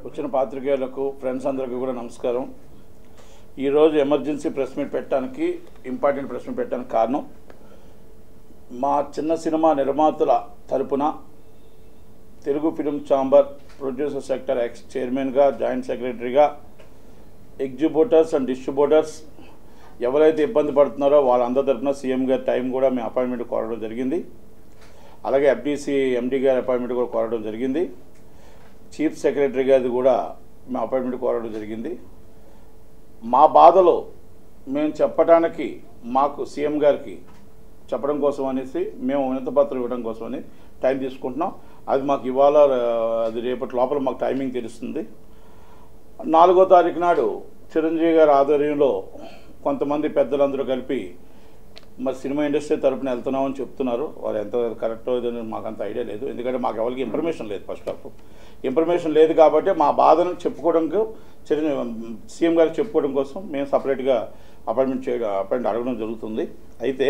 వచ్చిన పాత్రికేయులకు ఫ్రెండ్స్ అందరికీ కూడా నమస్కారం. ఈరోజు ఎమర్జెన్సీ ప్రెస్ మీట్ పెట్టడానికి ఇంపార్టెంట్ ప్రెస్ మీట్ పెట్టడానికి కారణం మా చిన్న సినిమా నిర్మాతల తరపున Telugu film chamber producer sector ex చైర్మన్గా జాయింట్ సెక్రటరీగా ఎగ్జిబ్యూటర్స్ అండ్ డిస్ట్రిబ్యూటర్స్ ఎవరైతే ఇబ్బంది పడుతున్నారో వాళ్ళందరి తరపున సీఎం గారి టైం కూడా మేము అపాయింట్మెంట్ కోరడం జరిగింది. అలాగే ఎఫ్డీసీ ఎండీ గారి అపాయింట్మెంట్ కూడా కోరడం జరిగింది. చీఫ్ సెక్రటరీ గారిది కూడా మేము అపాయింట్మెంట్ కోరడం జరిగింది. మా బాధలో మేము చెప్పడానికి మాకు సీఎం గారికి చెప్పడం కోసం అనేసి మేము వినతిపత్రం ఇవ్వడం కోసం అని టైం తీసుకుంటున్నాం. అది మాకు ఇవాళ అది రేపటి లోపల మాకు టైమింగ్ తెలుస్తుంది. 4వ తారీఖు నాడు చిరంజీవి గారి ఆధ్వర్యంలో కొంతమంది పెద్దలందరూ కలిపి మరి సినిమా ఇండస్ట్రీ తరపున వెళ్తున్నామని చెప్తున్నారు. వారు ఎంత కరెక్టో ఇదని మాకు అంత ఐడియా లేదు, ఎందుకంటే మాకు ఎవరికి ఇన్ఫర్మేషన్ లేదు. ఫస్ట్ ఆఫ్ ఇన్ఫర్మేషన్ లేదు కాబట్టి మా బాధను చెప్పుకోవడానికి సీఎం గారికి చెప్పుకోవడం కోసం మేము సపరేట్గా అపాయింట్మెంట్ అడగడం జరుగుతుంది. అయితే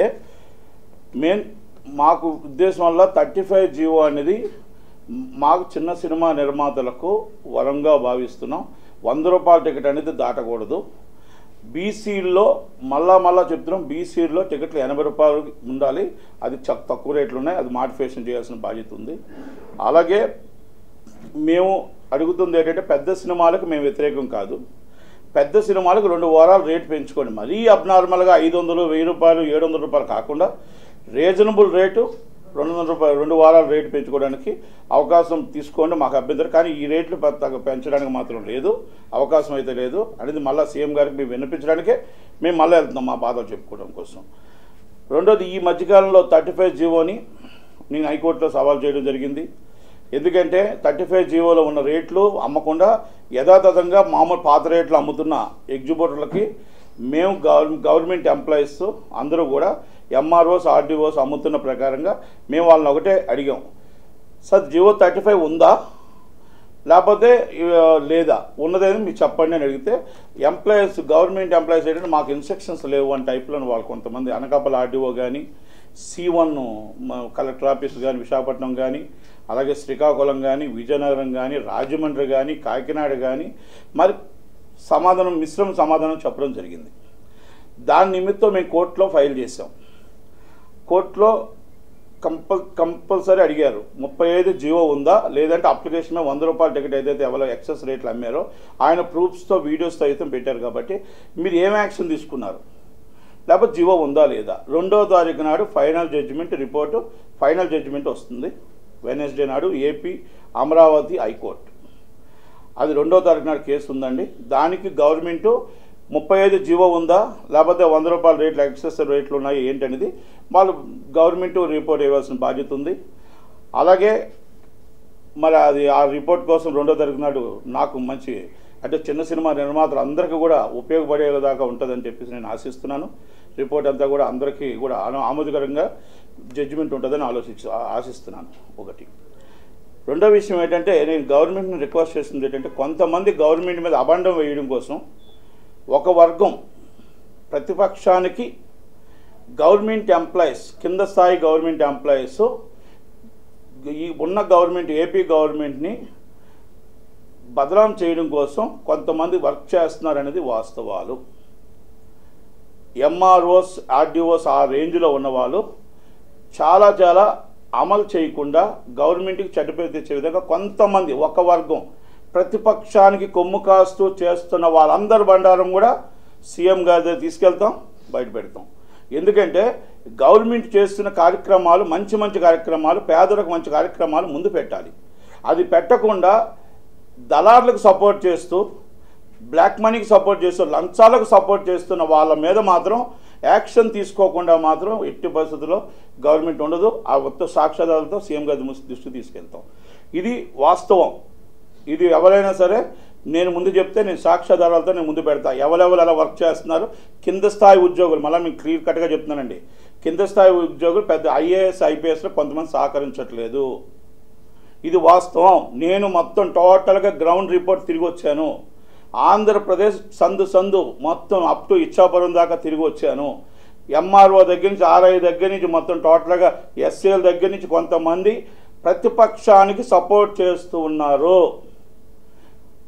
మాకు ఉద్దేశం వల్ల 35 జీవో అనేది మాకు చిన్న సినిమా నిర్మాతలకు వరంగా భావిస్తున్నాం. 100 రూపాయల టికెట్ అనేది దాటకూడదు. బీసీల్లో మళ్ళా చెప్తున్నాం, బీసీల్లో టికెట్లు 80 రూపాయలు ఉండాలి. అది తక్కువ రేట్లు ఉన్నాయి, అది మాడిఫికేషన్ చేయాల్సిన బాధ్యత ఉంది. అలాగే మేము అడుగుతుంది ఏంటంటే పెద్ద సినిమాలకు మేము వ్యతిరేకం కాదు. పెద్ద సినిమాలకు 2 వారాలు రేటు పెంచుకోండి. మరీ అబ్నార్మల్గా 500, 1000 రూపాయలు, 700 రూపాయలు కాకుండా రీజనబుల్ రేటు 200 రూపాయలు 2 వారాలు రేటు పెంచుకోవడానికి అవకాశం తీసుకోండి. మాకు అభ్యంతరం, కానీ ఈ రేట్లు పెంచడానికి మాత్రం లేదు, అవకాశం అయితే లేదు అనేది మళ్ళీ సీఎం గారికి మేము వినిపించడానికే మేము మళ్ళీ వెళ్తున్నాం మా బాధలు చెప్పుకోవడం కోసం. రెండోది, ఈ మధ్యకాలంలో 35 జీవోని నేను హైకోర్టులో సవాల్ చేయడం జరిగింది. ఎందుకంటే 35 జీవోలో ఉన్న రేట్లు అమ్మకుండా యథాతథంగా మామూలు పాత రేట్లు అమ్ముతున్న ఎగ్జిబ్యూటర్లకి మేము గవర్నమెంట్ ఎంప్లాయీస్ అందరూ కూడా ఎంఆర్ఓస్, ఆర్డీఓస్ అమ్ముతున్న ప్రకారంగా మేము వాళ్ళని ఒకటే అడిగాం, సార్ జీవో 35 ఉందా లేకపోతే లేదా, ఉన్నదేని మీరు చెప్పండి అని అడిగితే ఎంప్లాయీస్, గవర్నమెంట్ ఎంప్లాయీస్ ఏంటంటే మాకు ఇన్స్ట్రక్షన్స్ లేవు అని టైప్లో వాళ్ళు కొంతమంది అనకాపల్లి ఆర్డీఓ కానీ, C1 కలెక్టర్ ఆఫీస్ కానీ విశాఖపట్నం కానీ, అలాగే శ్రీకాకుళం కానీ, విజయనగరం కానీ, రాజమండ్రి కానీ, కాకినాడ కానీ మరి మిశ్రమ సమాధానం చెప్పడం జరిగింది. దాని నిమిత్తం మేము కోర్టులో ఫైల్ చేసాం. కోర్టులో కంపల్సరీ అడిగారు 35 జీవో ఉందా, లేదంటే అప్లికేషన్ 100 రూపాయల టికెట్ ఏదైతే ఎవరో ఎక్సెస్ రేట్లు అమ్మారో ఆయన ప్రూఫ్స్తో వీడియోస్తో అయితే పెట్టారు. కాబట్టి మీరు ఏం యాక్షన్ తీసుకున్నారు, లేకపోతే జీవో ఉందా లేదా. 2వ తారీఖు నాడు ఫైనల్ జడ్జిమెంట్ వస్తుంది. వెనస్డే నాడు ఏపీ అమరావతి హైకోర్టు, అది 2వ తారీఖు నాడు కేసు ఉందండి. దానికి గవర్నమెంటు 35 జీవో ఉందా లేకపోతే 100 రూపాయల రేట్లు ఎక్సెస్ రేట్లు ఉన్నాయి ఏంటనేది వాళ్ళు గవర్నమెంట్ రిపోర్ట్ ఇవ్వాల్సిన బాధ్యత ఉంది. అలాగే మరి అది ఆ రిపోర్ట్ కోసం 2వ తారీఖు నాడు నాకు మంచి అంటే చిన్న సినిమా నిర్మాతలు అందరికీ కూడా ఉపయోగపడేదాకా ఉంటుందని చెప్పేసి నేను ఆశిస్తున్నాను. రిపోర్ట్ అంతా కూడా అందరికీ కూడా ఆమోదకరంగా జడ్జిమెంట్ ఉంటుందని ఆశిస్తున్నాను. ఒకటి. రెండో విషయం ఏంటంటే నేను గవర్నమెంట్ని రిక్వెస్ట్ చేస్తుంది ఏంటంటే కొంతమంది గవర్నమెంట్ మీద అబండం వేయడం కోసం ఒక వర్గం ప్రతిపక్షానికి గవర్నమెంట్ ఎంప్లాయీస్, కింద స్థాయి గవర్నమెంట్ ఎంప్లాయీస్ ఈ ఉన్న గవర్నమెంట్ ఏపీ గవర్నమెంట్ని బదనాం చేయడం కోసం కొంతమంది వర్క్ చేస్తున్నారనేది వాస్తవాలు. ఎంఆర్ఓస్, ఆర్డీఓస్ ఆ రేంజ్లో ఉన్నవాళ్ళు చాలా అమలు చేయకుండా గవర్నమెంట్కి చెడ్డపేరు తెచ్చే విధంగా కొంతమంది ఒక వర్గం ప్రతిపక్షానికి కొమ్ము కాస్తూ చేస్తున్న వాళ్ళందరి బండారం కూడా సీఎం గారి దగ్గర తీసుకెళ్తాం, బయట పెడతాం. ఎందుకంటే గవర్నమెంట్ చేస్తున్న కార్యక్రమాలు మంచి కార్యక్రమాలు, పేదలకు మంచి కార్యక్రమాలు ముందు పెట్టాలి. అది పెట్టకుండా దళారులకు సపోర్ట్ చేస్తూ, బ్లాక్ మనీకి సపోర్ట్ చేస్తూ, లంచాలకు సపోర్ట్ చేస్తున్న వాళ్ళ మీద మాత్రం యాక్షన్ తీసుకోకుండా మాత్రం ఎట్టి పరిస్థితుల్లో గవర్నమెంట్ ఉండదు. ఆ మొత్తం సాక్ష్యాధారాలతో సీఎం గారి దృష్టికి తీసుకెళ్తాం. ఇది వాస్తవం. ఇది ఎవరైనా సరే నేను ముందు చెప్తే నేను సాక్ష్యాధారాలతో నేను ముందు పెడతా. ఎవరెవరు అలా వర్క్ చేస్తున్నారు, కింద స్థాయి ఉద్యోగులు, మళ్ళీ మీకు క్లియర్ కట్గా చెప్తున్నానండి, కింద స్థాయి ఉద్యోగులు పెద్ద ఐఏఎస్, ఐపీఎస్లో కొంతమంది సహకరించట్లేదు. ఇది వాస్తవం. నేను మొత్తం టోటల్గా గ్రౌండ్ రిపోర్ట్ తిరిగి వచ్చాను. ఆంధ్రప్రదేశ్ సందు మొత్తం అప్ టు ఇచ్చాపురం దాకా తిరిగి వచ్చాను. ఎంఆర్ఓ దగ్గర నుంచి, ఆర్ఐ దగ్గర నుంచి, మొత్తం టోటల్గా ఎస్సీఎల్ దగ్గర నుంచి కొంతమంది ప్రతిపక్షానికి సపోర్ట్ చేస్తూ ఉన్నారు.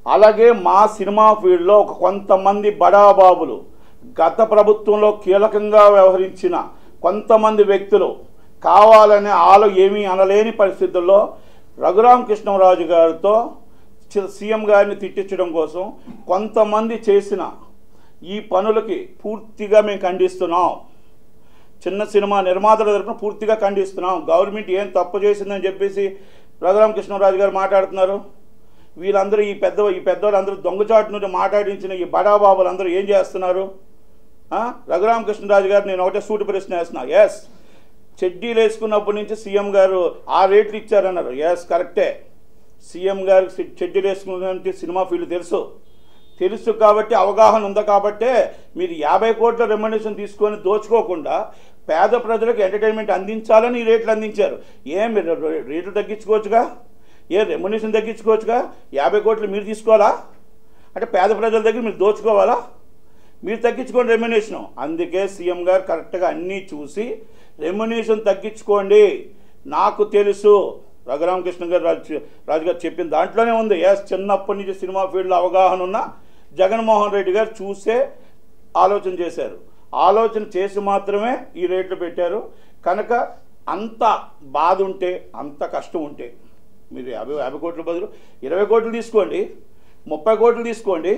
అలాగే మా సినిమా ఫీల్డ్లో కొంతమంది బడాబాబులు గత ప్రభుత్వంలో కీలకంగా వ్యవహరించిన కొంతమంది వ్యక్తులు కావాలనే ఏమీ అనలేని పరిస్థితుల్లో రఘురామకృష్ణరాజు గారితో సీఎం గారిని తిట్టించడం కోసం కొంతమంది చేసిన ఈ పనులకి పూర్తిగా మేము ఖండిస్తున్నాం. చిన్న సినిమా నిర్మాతల తరపున పూర్తిగా ఖండిస్తున్నాం. గవర్నమెంట్ ఏం తప్పు చేసిందని చెప్పేసి రఘురామకృష్ణరాజు గారు మాట్లాడుతున్నారు. వీళ్ళందరూ ఈ పెద్దవాళ్ళందరూ దొంగచాటు నుండి మాట్లాడించిన ఈ బడాబాబులందరూ ఏం చేస్తున్నారు? రఘురామకృష్ణరాజు గారు నేను ఒకటే సూటి ప్రశ్న వేస్తున్నా. ఎస్, చెడ్డీలు వేసుకున్నప్పటి నుంచి సీఎం గారు ఆ రేట్లు ఇచ్చారన్నారు. ఎస్, కరెక్టే. సీఎం గారు చెడ్డీలు వేసుకున్నటువంటి సినిమా ఫీల్డ్ తెలుసు కాబట్టి, అవగాహన ఉంది కాబట్టే మీరు 50 కోట్ల రెమ్యునరేషన్ తీసుకొని దోచుకోకుండా పేద ప్రజలకు ఎంటర్టైన్మెంట్ అందించాలని ఈ రేట్లు అందించారు. మీరు రేట్లు తగ్గించుకోవచ్చుగా, రెమ్యునరేషన్ తగ్గించుకోవచ్చుగా. 50 కోట్లు మీరు తీసుకోవాలా? అంటే పేద ప్రజల దగ్గర మీరు దోచుకోవాలా? మీరు తగ్గించుకోండి రెమ్యునరేషను. అందుకే సీఎం గారు కరెక్ట్గా అన్నీ చూసి రెమ్యునరేషన్ తగ్గించుకోండి. నాకు తెలుసు రఘురామకృష్ణ రాజు గారు చెప్పిన దాంట్లోనే ఉంది. చిన్నప్పటి నుంచి సినిమా ఫీల్డ్లో అవగాహన ఉన్న జగన్మోహన్ రెడ్డి గారు చూసే ఆలోచన చేశారు. ఆలోచన చేసి మాత్రమే ఈ రేట్లు పెట్టారు. కనుక అంత బాధ ఉంటే, అంత కష్టం ఉంటే మీరు 50 కోట్ల బదులు 20 కోట్లు తీసుకోండి, 30 కోట్లు తీసుకోండి.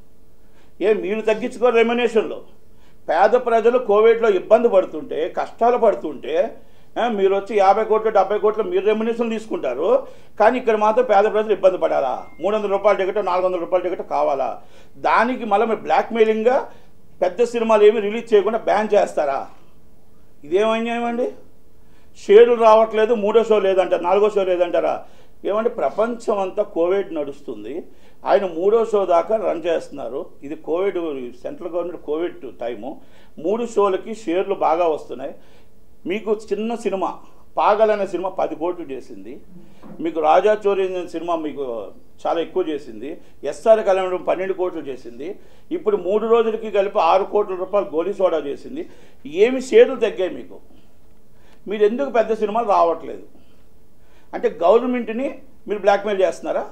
మీరు తగ్గించుకోరు రెమ్యునరేషన్లో. పేద ప్రజలు కోవిడ్లో ఇబ్బంది పడుతుంటే, కష్టాలు పడుతుంటే మీరు వచ్చి 50 కోట్లు 70 కోట్లు మీరు రెమ్యునరేషన్ తీసుకుంటారు. కానీ ఇక్కడ మాత్రం పేద ప్రజలు ఇబ్బంది పడాలా? 300 రూపాయల టికెట్, 400 రూపాయల టికెట్ కావాలా? దానికి మళ్ళీ మీరు బ్లాక్మెయిలింగ్గా పెద్ద సినిమాలు ఏమి రిలీజ్ చేయకుండా బ్యాన్ చేస్తారా? ఇదేమన్యాయం అండి? షేర్లు రావట్లేదు, 3వ షో లేదంటారు, 4వ షో లేదంటారా? ఏమంటే ప్రపంచం అంతా కోవిడ్ నడుస్తుంది, ఆయన 3వ షో దాకా రన్ చేస్తున్నారు. ఇది Covid, central government Covid time. 3 షోలకి షేర్లు బాగా వస్తున్నాయి. మీకు చిన్న సినిమా పాగల్ అనే సినిమా 10 కోట్లు చేసింది. మీకు రాజా చోరీ అనే సినిమా మీకు చాలా ఎక్కువ చేసింది. ఎస్ఆర్ కళ్యాణం 12 కోట్లు చేసింది. ఇప్పుడు 3 రోజులకి కలిపి 6 కోట్ల రూపాయలు గోలీ సోడా చేసింది. ఏమి షేర్లు తగ్గాయి మీకు? మీరు ఎందుకు పెద్ద సినిమాలు రావట్లేదు? అంటే గవర్నమెంట్ని మీరు బ్లాక్మెయిల్ చేస్తున్నారా?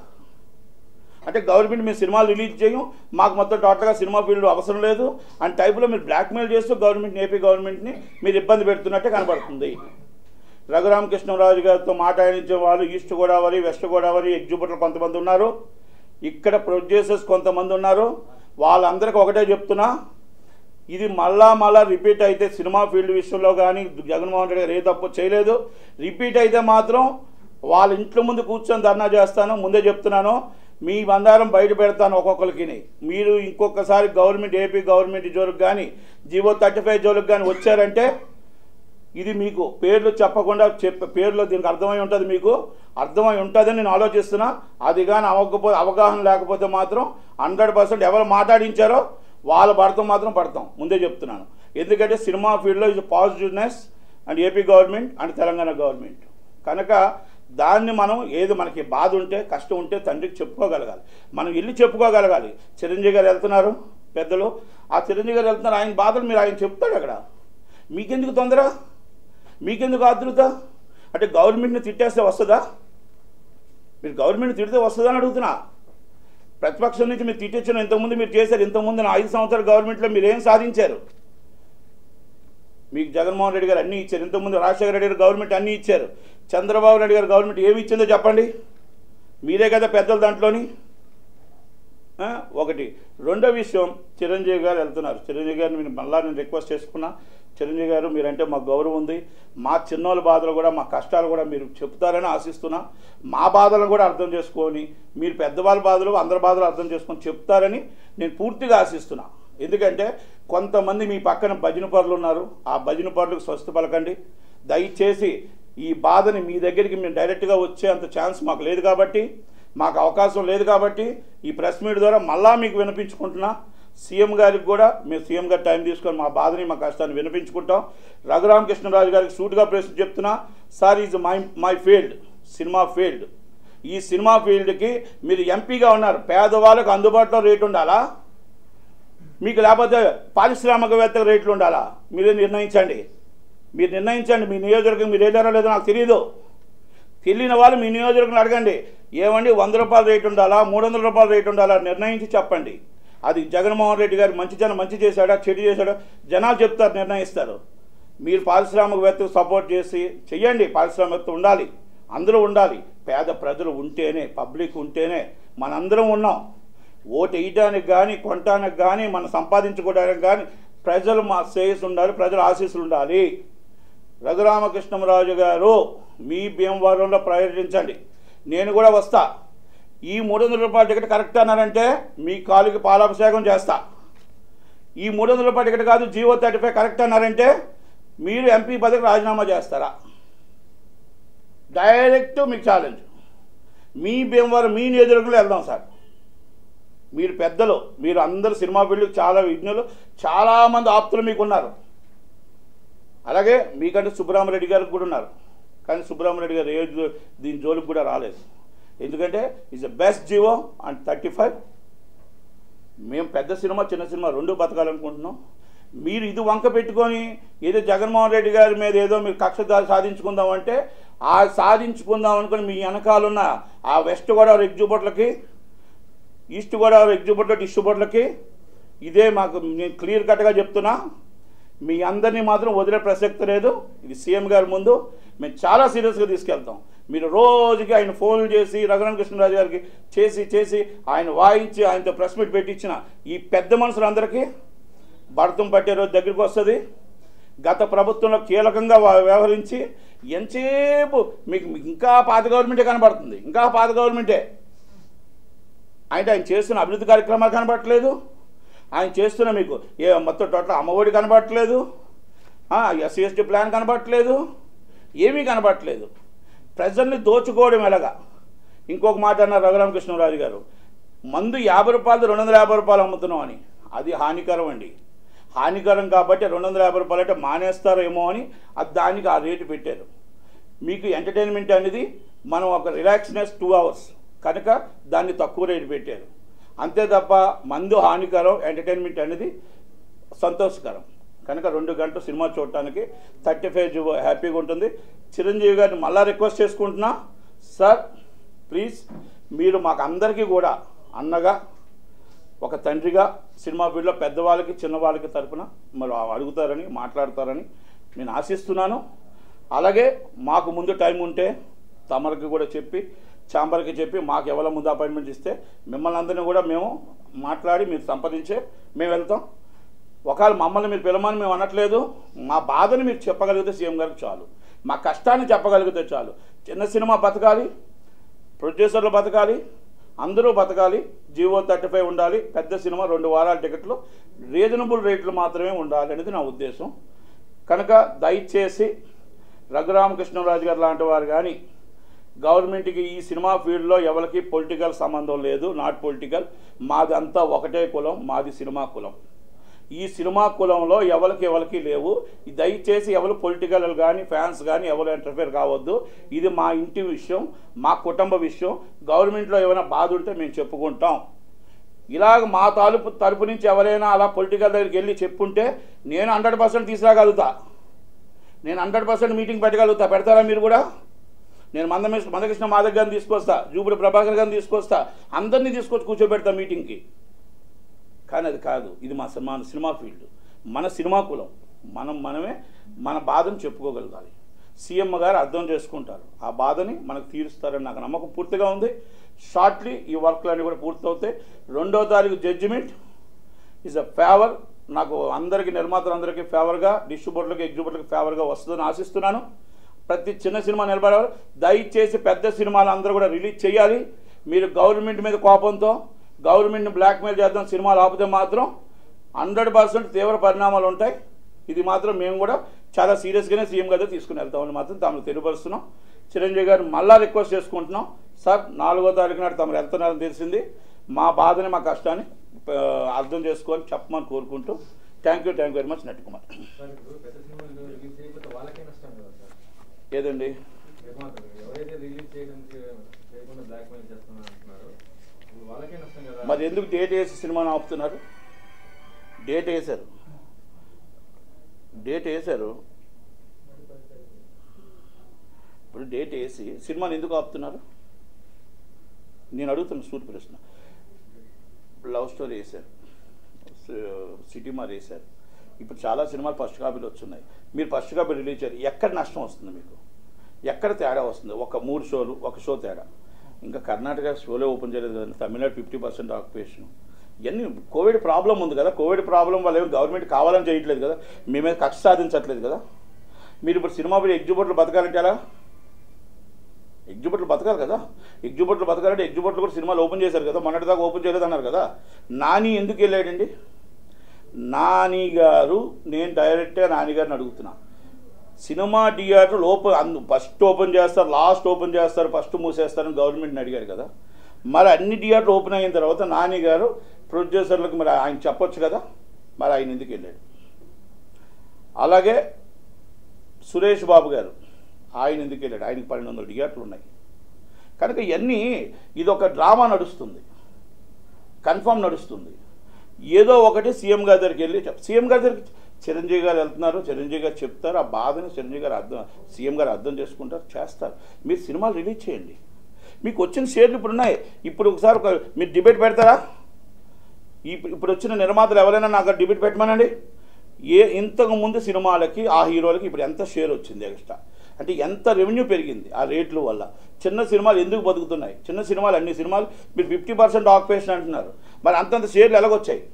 అంటే గవర్నమెంట్ మీరు సినిమాలు రిలీజ్ చేయం, మాకు మొత్తం టోటల్గా సినిమా ఫీల్డ్ అవసరం లేదు అని టైపులో మీరు బ్లాక్మెయిల్ చేస్తూ ఏపీ గవర్నమెంట్ని మీరు ఇబ్బంది పెడుతున్నట్టే కనబడుతుంది. రఘురామకృష్ణరాజు గారితో మాట్లాడించే వాళ్ళు ఈస్ట్ గోదావరి, వెస్ట్ గోదావరి ఎగ్జిబ్యూటర్లు కొంతమంది ఉన్నారు, ఇక్కడ ప్రొడ్యూసర్స్ కొంతమంది ఉన్నారు. వాళ్ళందరికీ ఒకటే చెప్తున్నా, ఇది మళ్ళా రిపీట్ అయితే సినిమా ఫీల్డ్ విషయంలో కానీ జగన్మోహన్ రెడ్డి గారు ఏ తప్పు చేయలేదు. రిపీట్ అయితే మాత్రం వాళ్ళ ఇంట్లో ముందు కూర్చొని ధర్నా చేస్తాను. ముందే చెప్తున్నాను, మీ బండారం బయట పెడతాను ఒక్కొక్కరికి. మీరు ఇంకొకసారి ఏపీ గవర్నమెంట్ జోలికి కానీ జీవో 35 జోలికి కానీ వచ్చారంటే ఇది మీకు పేర్లు చెప్పకుండా పేర్లో దీనికి అర్థమై ఉంటుంది, మీకు అర్థమై ఉంటుందని నేను ఆలోచిస్తున్నా. అది కానీ అవగాహన లేకపోతే మాత్రం 100% ఎవరు మాట్లాడించారో వాళ్ళ పడతాం మాత్రం పడతాం, ముందే చెప్తున్నాను. ఎందుకంటే సినిమా ఫీల్డ్లో ఇది positiveness and AP government and Telangana government. కనుక దాన్ని మనం ఏది మనకి బాధ ఉంటే, కష్టం ఉంటే తండ్రికి చెప్పుకోగలగాలి, మనం వెళ్ళి చెప్పుకోగలగాలి. చిరంజీవి గారు వెళ్తున్నారు, పెద్దలు ఆ చిరంజీవి గారు వెళ్తున్నారు, ఆయన బాధలు మీరు ఆయన చెప్తాడు అక్కడ. మీకెందుకు తొందర? మీకెందుకు ఆతృత? అంటే గవర్నమెంట్ని తిట్టేస్తే వస్తుందా? మీరు గవర్నమెంట్ తిడితే వస్తుందా అని అడుగుతున్నా. ప్రతిపక్షం నుంచి మీరు తిట్టించిన ఇంతకుముందు మీరు చేశారు. ఇంతకుముందు 5 సంవత్సరాల గవర్నమెంట్లో మీరు ఏం సాధించారు? మీకు జగన్మోహన్ రెడ్డి గారు అన్నీ ఇచ్చారు. ఇంతకుముందు రాజశేఖర రెడ్డి గారు గవర్నమెంట్ అన్నీ ఇచ్చారు. చంద్రబాబు నాయుడు గారు గవర్నమెంట్ ఏమి ఇచ్చిందో చెప్పండి. మీరే కదా పెద్దలు దాంట్లోని. ఒకటి. రెండో విషయం, చిరంజీవి గారు వెళ్తున్నారు. చిరంజీవి గారిని మీరు మళ్ళా నేను రిక్వెస్ట్ చేసుకున్నా, చిరంజీవి గారు మీరంటే మాకు గౌరవం ఉంది, మా చిన్నోళ్ళ బాధలు కూడా మా కష్టాలు కూడా మీరు చెప్తారని ఆశిస్తున్నా. మా బాధలను కూడా అర్థం చేసుకొని మీరు పెద్దవాళ్ళ బాధలు అందరి బాధలు అర్థం చేసుకొని చెప్తారని నేను పూర్తిగా ఆశిస్తున్నా. ఎందుకంటే కొంతమంది మీ పక్కన భజన పరులు ఉన్నారు, ఆ భజన పరులకు స్వస్థ పలకండి దయచేసి. ఈ బాధని మీ దగ్గరికి మేము డైరెక్ట్గా వచ్చే అంత ఛాన్స్ మాకు లేదు కాబట్టి, మాకు అవకాశం లేదు కాబట్టి ఈ ప్రెస్ మీట్ ద్వారా మళ్ళా మీకు వినిపించుకుంటున్నా. సీఎం గారికి కూడా మేము సీఎం గారి టైం తీసుకొని మా బాధని మా కష్టాన్ని వినిపించుకుంటాం. రఘురామకృష్ణరాజు గారికి సూటుగా ప్రశ్న చెప్తున్నా, sir is my field, cinema field. ఈ సినిమా ఫీల్డ్కి మీరు ఎంపీగా ఉన్నారు, పేదవాళ్ళకు అందుబాటులో రేటు ఉండాలా మీకు, లేకపోతే పారిశ్రామికవేత్తకు రేట్లు ఉండాలా? మీరే నిర్ణయించండి. మీ నియోజకవర్గం మీరు వెళ్ళారో లేదో నాకు తెలియదు. తెలియని వాళ్ళు మీ నియోజకవర్గం అడగండి. ఏమండి 100 రూపాయల రేటు ఉండాలా 300 రూపాయల రేటు ఉండాలా నిర్ణయించి చెప్పండి. అది జగన్మోహన్ రెడ్డి గారు మంచి చేశాడా చెడు చేశాడా జనాలు చెప్తారు, నిర్ణయిస్తారు. మీరు పారిశ్రామికవేత్తకు సపోర్ట్ చేసి చెయ్యండి. పారిశ్రామికవేత్త ఉండాలి, అందరూ ఉండాలి. పేద ప్రజలు ఉంటేనే, పబ్లిక్ ఉంటేనే మనందరం ఉన్నాం. ఓటు వేయడానికి కానీ కొనటానికి కానీ మనం సంపాదించుకోవడానికి కానీ ప్రజలు మా శ్రేయస్సు ఉండాలి, ప్రజల ఆశీస్సులు ఉండాలి. రఘురామకృష్ణరాజు గారు మీ భీమవరంలో పర్యటించండి, నేను కూడా వస్తా. ఈ 300 రూపాయల టికెట్ కరెక్ట్ అన్నారంటే మీ కాలుకి పాలాభిషేకం చేస్తా. ఈ 300 రూపాయల టికెట్ కాదు జీవో 35 కరెక్ట్ అన్నారంటే మీరు ఎంపీ పదవికి రాజీనామా చేస్తారా? డైరెక్ట్ మీకు ఛాలెంజ్. మీ భీమవరం మీ నియోజకవర్గంలో వెళ్దాం సార్. మీరు పెద్దలు, మీరు అందరు సినిమా ఫీల్డ్కి చాలా విజ్ఞులు, చాలామంది ఆప్తులు మీకు ఉన్నారు. అలాగే మీకంటే సుబ్బరామరెడ్డి గారికి కూడా ఉన్నారు. కానీ సుబ్బరామరెడ్డి గారు దీని జోలికి కూడా రాలేదు. ఎందుకంటే is the best GO and 35. మేము పెద్ద సినిమా చిన్న సినిమా రెండు బతకాలనుకుంటున్నాం. మీరు ఇది వంక పెట్టుకొని ఏదో జగన్మోహన్ రెడ్డి గారి మీద ఏదో మీరు కక్ష సాధించుకుందామంటే ఆ సాధించుకుందాం అనుకుని మీ వెనకాలన్న ఆ వెస్ట్ గోదావరి ఎగ్జిబిట్లకి, ఈస్ట్ గోదావరి ఎగ్జిబిట్లో డిస్ట్రిబ్యూటర్లకి ఇదే మాకు నేను క్లియర్ కట్గా చెప్తున్నా. మీ అందరినీ మాత్రం వదిలే ప్రసక్తి లేదు. ఇది సీఎం గారి ముందు మేము చాలా సీరియస్గా తీసుకెళ్తాం. మీరు రోజుకి ఆయన ఫోన్లు చేసి రఘురామకృష్ణరాజు గారికి చేసి ఆయన వాయించి ఆయనతో ప్రెస్ మీట్ పెట్టించిన ఈ పెద్ద మనుషులందరికీ భరతం పట్టే రోజు దగ్గరికి వస్తుంది. గత ప్రభుత్వంలో కీలకంగా వ్యవహరించి ఎంతసేపు మీకు ఇంకా పాత గవర్నమెంటే కనబడుతుంది, ఇంకా పాత గవర్నమెంటే. ఆయన చేస్తున్న అభివృద్ధి కార్యక్రమాలు కనబడట్లేదు, ఆయన చేస్తున్న మీకు మొత్తం టోటల్ అమ్మఒడి కనబడట్లేదు, SC/ST ప్లాన్ కనబడట్లేదు, ఏమీ కనబడట్లేదు. ప్రజల్ని దోచుకోవడం ఎలాగా? ఇంకొక మాట అన్నారు రఘురామకృష్ణరాజు గారు, మందు 50 రూపాయలు 250 రూపాయలు అమ్ముతున్నాం అని. అది హానికరం అండి. హానికరం కాబట్టి 250 రూపాయలు అంటే మానేస్తారేమో అని దానికి ఆ రేటు పెట్టారు. మీకు ఎంటర్టైన్మెంట్ అనేది మనం ఒక రిలాక్స్నెస్ 2 అవర్స్ కనుక దాన్ని తక్కువ రేటు పెట్టారు. అంతే తప్ప మందు హానికరం, ఎంటర్టైన్మెంట్ అనేది సంతోషకరం. కనుక 2 గంటలు సినిమా చూడటానికి 35 హ్యాపీగా ఉంటుంది. చిరంజీవి గారిని మళ్ళా రిక్వెస్ట్ చేసుకుంటున్నా, సార్ ప్లీజ్ మీరు మాకు అందరికీ కూడా అన్నగా, ఒక తండ్రిగా సినిమా ఫీల్డ్లో పెద్దవాళ్ళకి చిన్నవాళ్ళకి తరపున మరి అడుగుతారని మాట్లాడతారని నేను ఆశిస్తున్నాను. అలాగే మాకు ముందు టైం ఉంటే తమరికి కూడా చెప్పి ఛాంబర్కి చెప్పి మాకు ఎవరి ముందు అపాయింట్మెంట్ ఇస్తే మిమ్మల్ని అందరినీ కూడా మేము మాట్లాడి మీరు సంప్రదించే మేము వెళ్తాం. ఒకవేళ మమ్మల్ని మీరు పిలవమని మేము అనట్లేదు. మా బాధని మీరు చెప్పగలిగితే సీఎం గారికి చాలు, మా కష్టాన్ని చెప్పగలిగితే చాలు. చిన్న సినిమా బతకాలి, ప్రొడ్యూసర్లు బతకాలి, అందరూ బతకాలి, జీవో 35 ఉండాలి. పెద్ద సినిమా 2 వారాల టికెట్లు రీజనబుల్ రేట్లు మాత్రమే ఉండాలి అనేది నా ఉద్దేశం. కనుక దయచేసి రఘురామకృష్ణరాజు గారు లాంటి వారు కానీ గవర్నమెంట్కి ఈ సినిమా ఫీల్డ్లో ఎవరికి పొలిటికల్ సంబంధం లేదు, నాట్ పొలిటికల్. మాది అంతా ఒకటే కులం, మాది సినిమా కులం. ఈ సినిమా కులంలో ఎవరికి లేవు. దయచేసి ఎవరు పొలిటికల్ కానీ ఫ్యాన్స్ కానీ ఎవరు ఇంటర్ఫేర్ కావద్దు. ఇది మా ఇంటి విషయం, మా కుటుంబ విషయం. గవర్నమెంట్లో ఏమైనా బాధ ఉంటే మేము చెప్పుకుంటాం. ఇలాగ మా తరపు నుంచి ఎవరైనా అలా పొలిటికల్ దగ్గరికి వెళ్ళి చెప్పుంటే నేను 100% తీసుకురాగలుగుతా, నేను 100% మీటింగ్ పెట్టగలుగుతా. పెడతారా మీరు కూడా? నేను మందకృష్ణ మాధవ్ గారిని తీసుకొస్తా, జూపుడి ప్రభాకర్ గారిని తీసుకొస్తా, అందరినీ తీసుకొచ్చి కూర్చోబెడతా మీటింగ్కి. కానీ అది కాదు. ఇది మా సినిమా ఫీల్డ్, మన సినిమా కులం. మనమే మన బాధను చెప్పుకోగలగాలి. సీఎం గారు అర్థం చేసుకుంటారు, ఆ బాధని మనకు తీరుస్తారని నాకు నమ్మకం పూర్తిగా ఉంది. షార్ట్లీ ఈ వర్క్లన్నీ కూడా పూర్తవుతాయి. 2వ తారీఖు జడ్జిమెంట్ ఈజ్ అ ఫేవర్. నాకు అందరికీ, నిర్మాతలందరికీ ఫేవర్గా, డిస్ట్రిబ్యూటర్లకి ఎగ్జిబ్యూటర్లకి ఫేవర్గా వస్తుందని ఆశిస్తున్నాను. ప్రతి చిన్న సినిమా నిలబడేవారు దయచేసి పెద్ద సినిమాలు అందరూ కూడా రిలీజ్ చేయాలి. మీరు గవర్నమెంట్ మీద కోపంతో గవర్నమెంట్ని బ్లాక్మెయిల్ చేద్దాం సినిమాలు ఆపితే మాత్రం 100% తీవ్ర పరిణామాలు ఉంటాయి. ఇది మాత్రం మేము కూడా చాలా సీరియస్గానే సీఎం గారు తీసుకుని వెళ్తామని మాత్రం తమకు తెలియపరుస్తున్నాం. చిరంజీవి గారిని మళ్ళా రిక్వెస్ట్ చేసుకుంటున్నాం, సార్ 4వ తారీఖు నాడు తమరు వెళ్తున్నారని తెలిసింది. మా బాధని, మా కష్టాన్ని అర్థం చేసుకొని చెప్పమని కోరుకుంటూ thank you very much. Nattukumar. ఏదండి మరి ఎందుకు డేట్ వేసి సినిమాను ఆపుతున్నారు? డేట్ వేశారు ఇప్పుడు డేట్ వేసి సినిమాని ఎందుకు ఆపుతున్నారు? నేను అడుగుతున్న సూటి ప్రశ్న. లవ్ స్టోరీ వేశారు, సిటీ మార్ వేశారు, ఇప్పుడు చాలా సినిమాలు ఫస్ట్ కాపీలు వచ్చున్నాయి. మీరు ఫస్ట్ కాపీ రిలీజ్ చేయాలి, ఎక్కడ నష్టం వస్తుంది మీకు? ఎక్కడ తేడా వస్తుంది? ఒక 3 షోలు, ఒక షో తేడా. ఇంకా కర్ణాటక షోలే ఓపెన్ చేయలేదు కదండి, తమిళనాడు 50% ఆక్యుపేషన్. ఇవన్నీ కోవిడ్ ప్రాబ్లం ఉంది కదా, కోవిడ్ ప్రాబ్లం వల్ల ఏమి గవర్నమెంట్ కావాలని చేయట్లేదు కదా, మేమే కక్ష సాధించట్లేదు కదా. మీరు ఇప్పుడు సినిమా పోయి ఎగ్జిబిటర్లు బతకాలంటే ఎలా? ఎగ్జిబిటర్లు బతకాలి కదా. ఎగ్జిబిటర్లు బతకాలంటే ఎగ్జిబిటర్లు కూడా సినిమాలు ఓపెన్ చేశారు కదా, మొన్నటిదాకా ఓపెన్ చేయలేదు అన్నారు కదా. నాని ఎందుకు వెళ్ళాడండి? నాని గారు, నేను డైరెక్ట్గా నాని గారిని అడుగుతున్నా, సినిమా థియేటర్లు ఫస్ట్ ఓపెన్ చేస్తారు, లాస్ట్ ఓపెన్ చేస్తారు, ఫస్ట్ మూసేస్తారని గవర్నమెంట్ని అడిగారు కదా. మరి అన్ని థియేటర్లు ఓపెన్ అయిన తర్వాత నాని గారు ప్రొడ్యూసర్లకు మరి ఆయన చెప్పొచ్చు కదా, మరి ఆయన ఎందుకు వెళ్ళాడు? అలాగే సురేష్ బాబు గారు, ఆయన ఎందుకు వెళ్ళాడు? ఆయనకి 1200 థియేటర్లు ఉన్నాయి కనుక ఇవన్నీ ఇదొక డ్రామా నడుస్తుంది, కన్ఫర్మ్ నడుస్తుంది. ఏదో ఒకటి సీఎం గారి దగ్గరికి వెళ్ళి సీఎం గారి దగ్గరికి చిరంజీవి గారు వెళ్తున్నారు, చిరంజీవి గారు చెప్తారు, ఆ బాధని చిరంజీవి గారు సీఎం గారు అర్థం చేసుకుంటారు, చేస్తారు. మీరు సినిమాలు రిలీజ్ చేయండి, మీకు వచ్చిన షేర్లు ఇప్పుడు ఉన్నాయి. ఇప్పుడు ఒకసారి మీరు డిబేట్ పెడతారా? ఇప్పుడు వచ్చిన నిర్మాతలు ఎవరైనా నాకు డిబేట్ పెట్టమనండి. ఇంతకు ముందు సినిమాలకి ఆ హీరోలకి ఇప్పుడు ఎంత షేర్ వచ్చింది ఎక్స్ట్రా, అంటే ఎంత రెవెన్యూ పెరిగింది ఆ రేట్ల వల్ల. చిన్న సినిమాలు ఎందుకు బతుకుతున్నాయి? చిన్న సినిమాలు, అన్ని సినిమాలు మీరు 50% ఆక్యుపేషన్ అంటున్నారు, మరి అంతంత షేర్లు ఎలాగొచ్చాయి?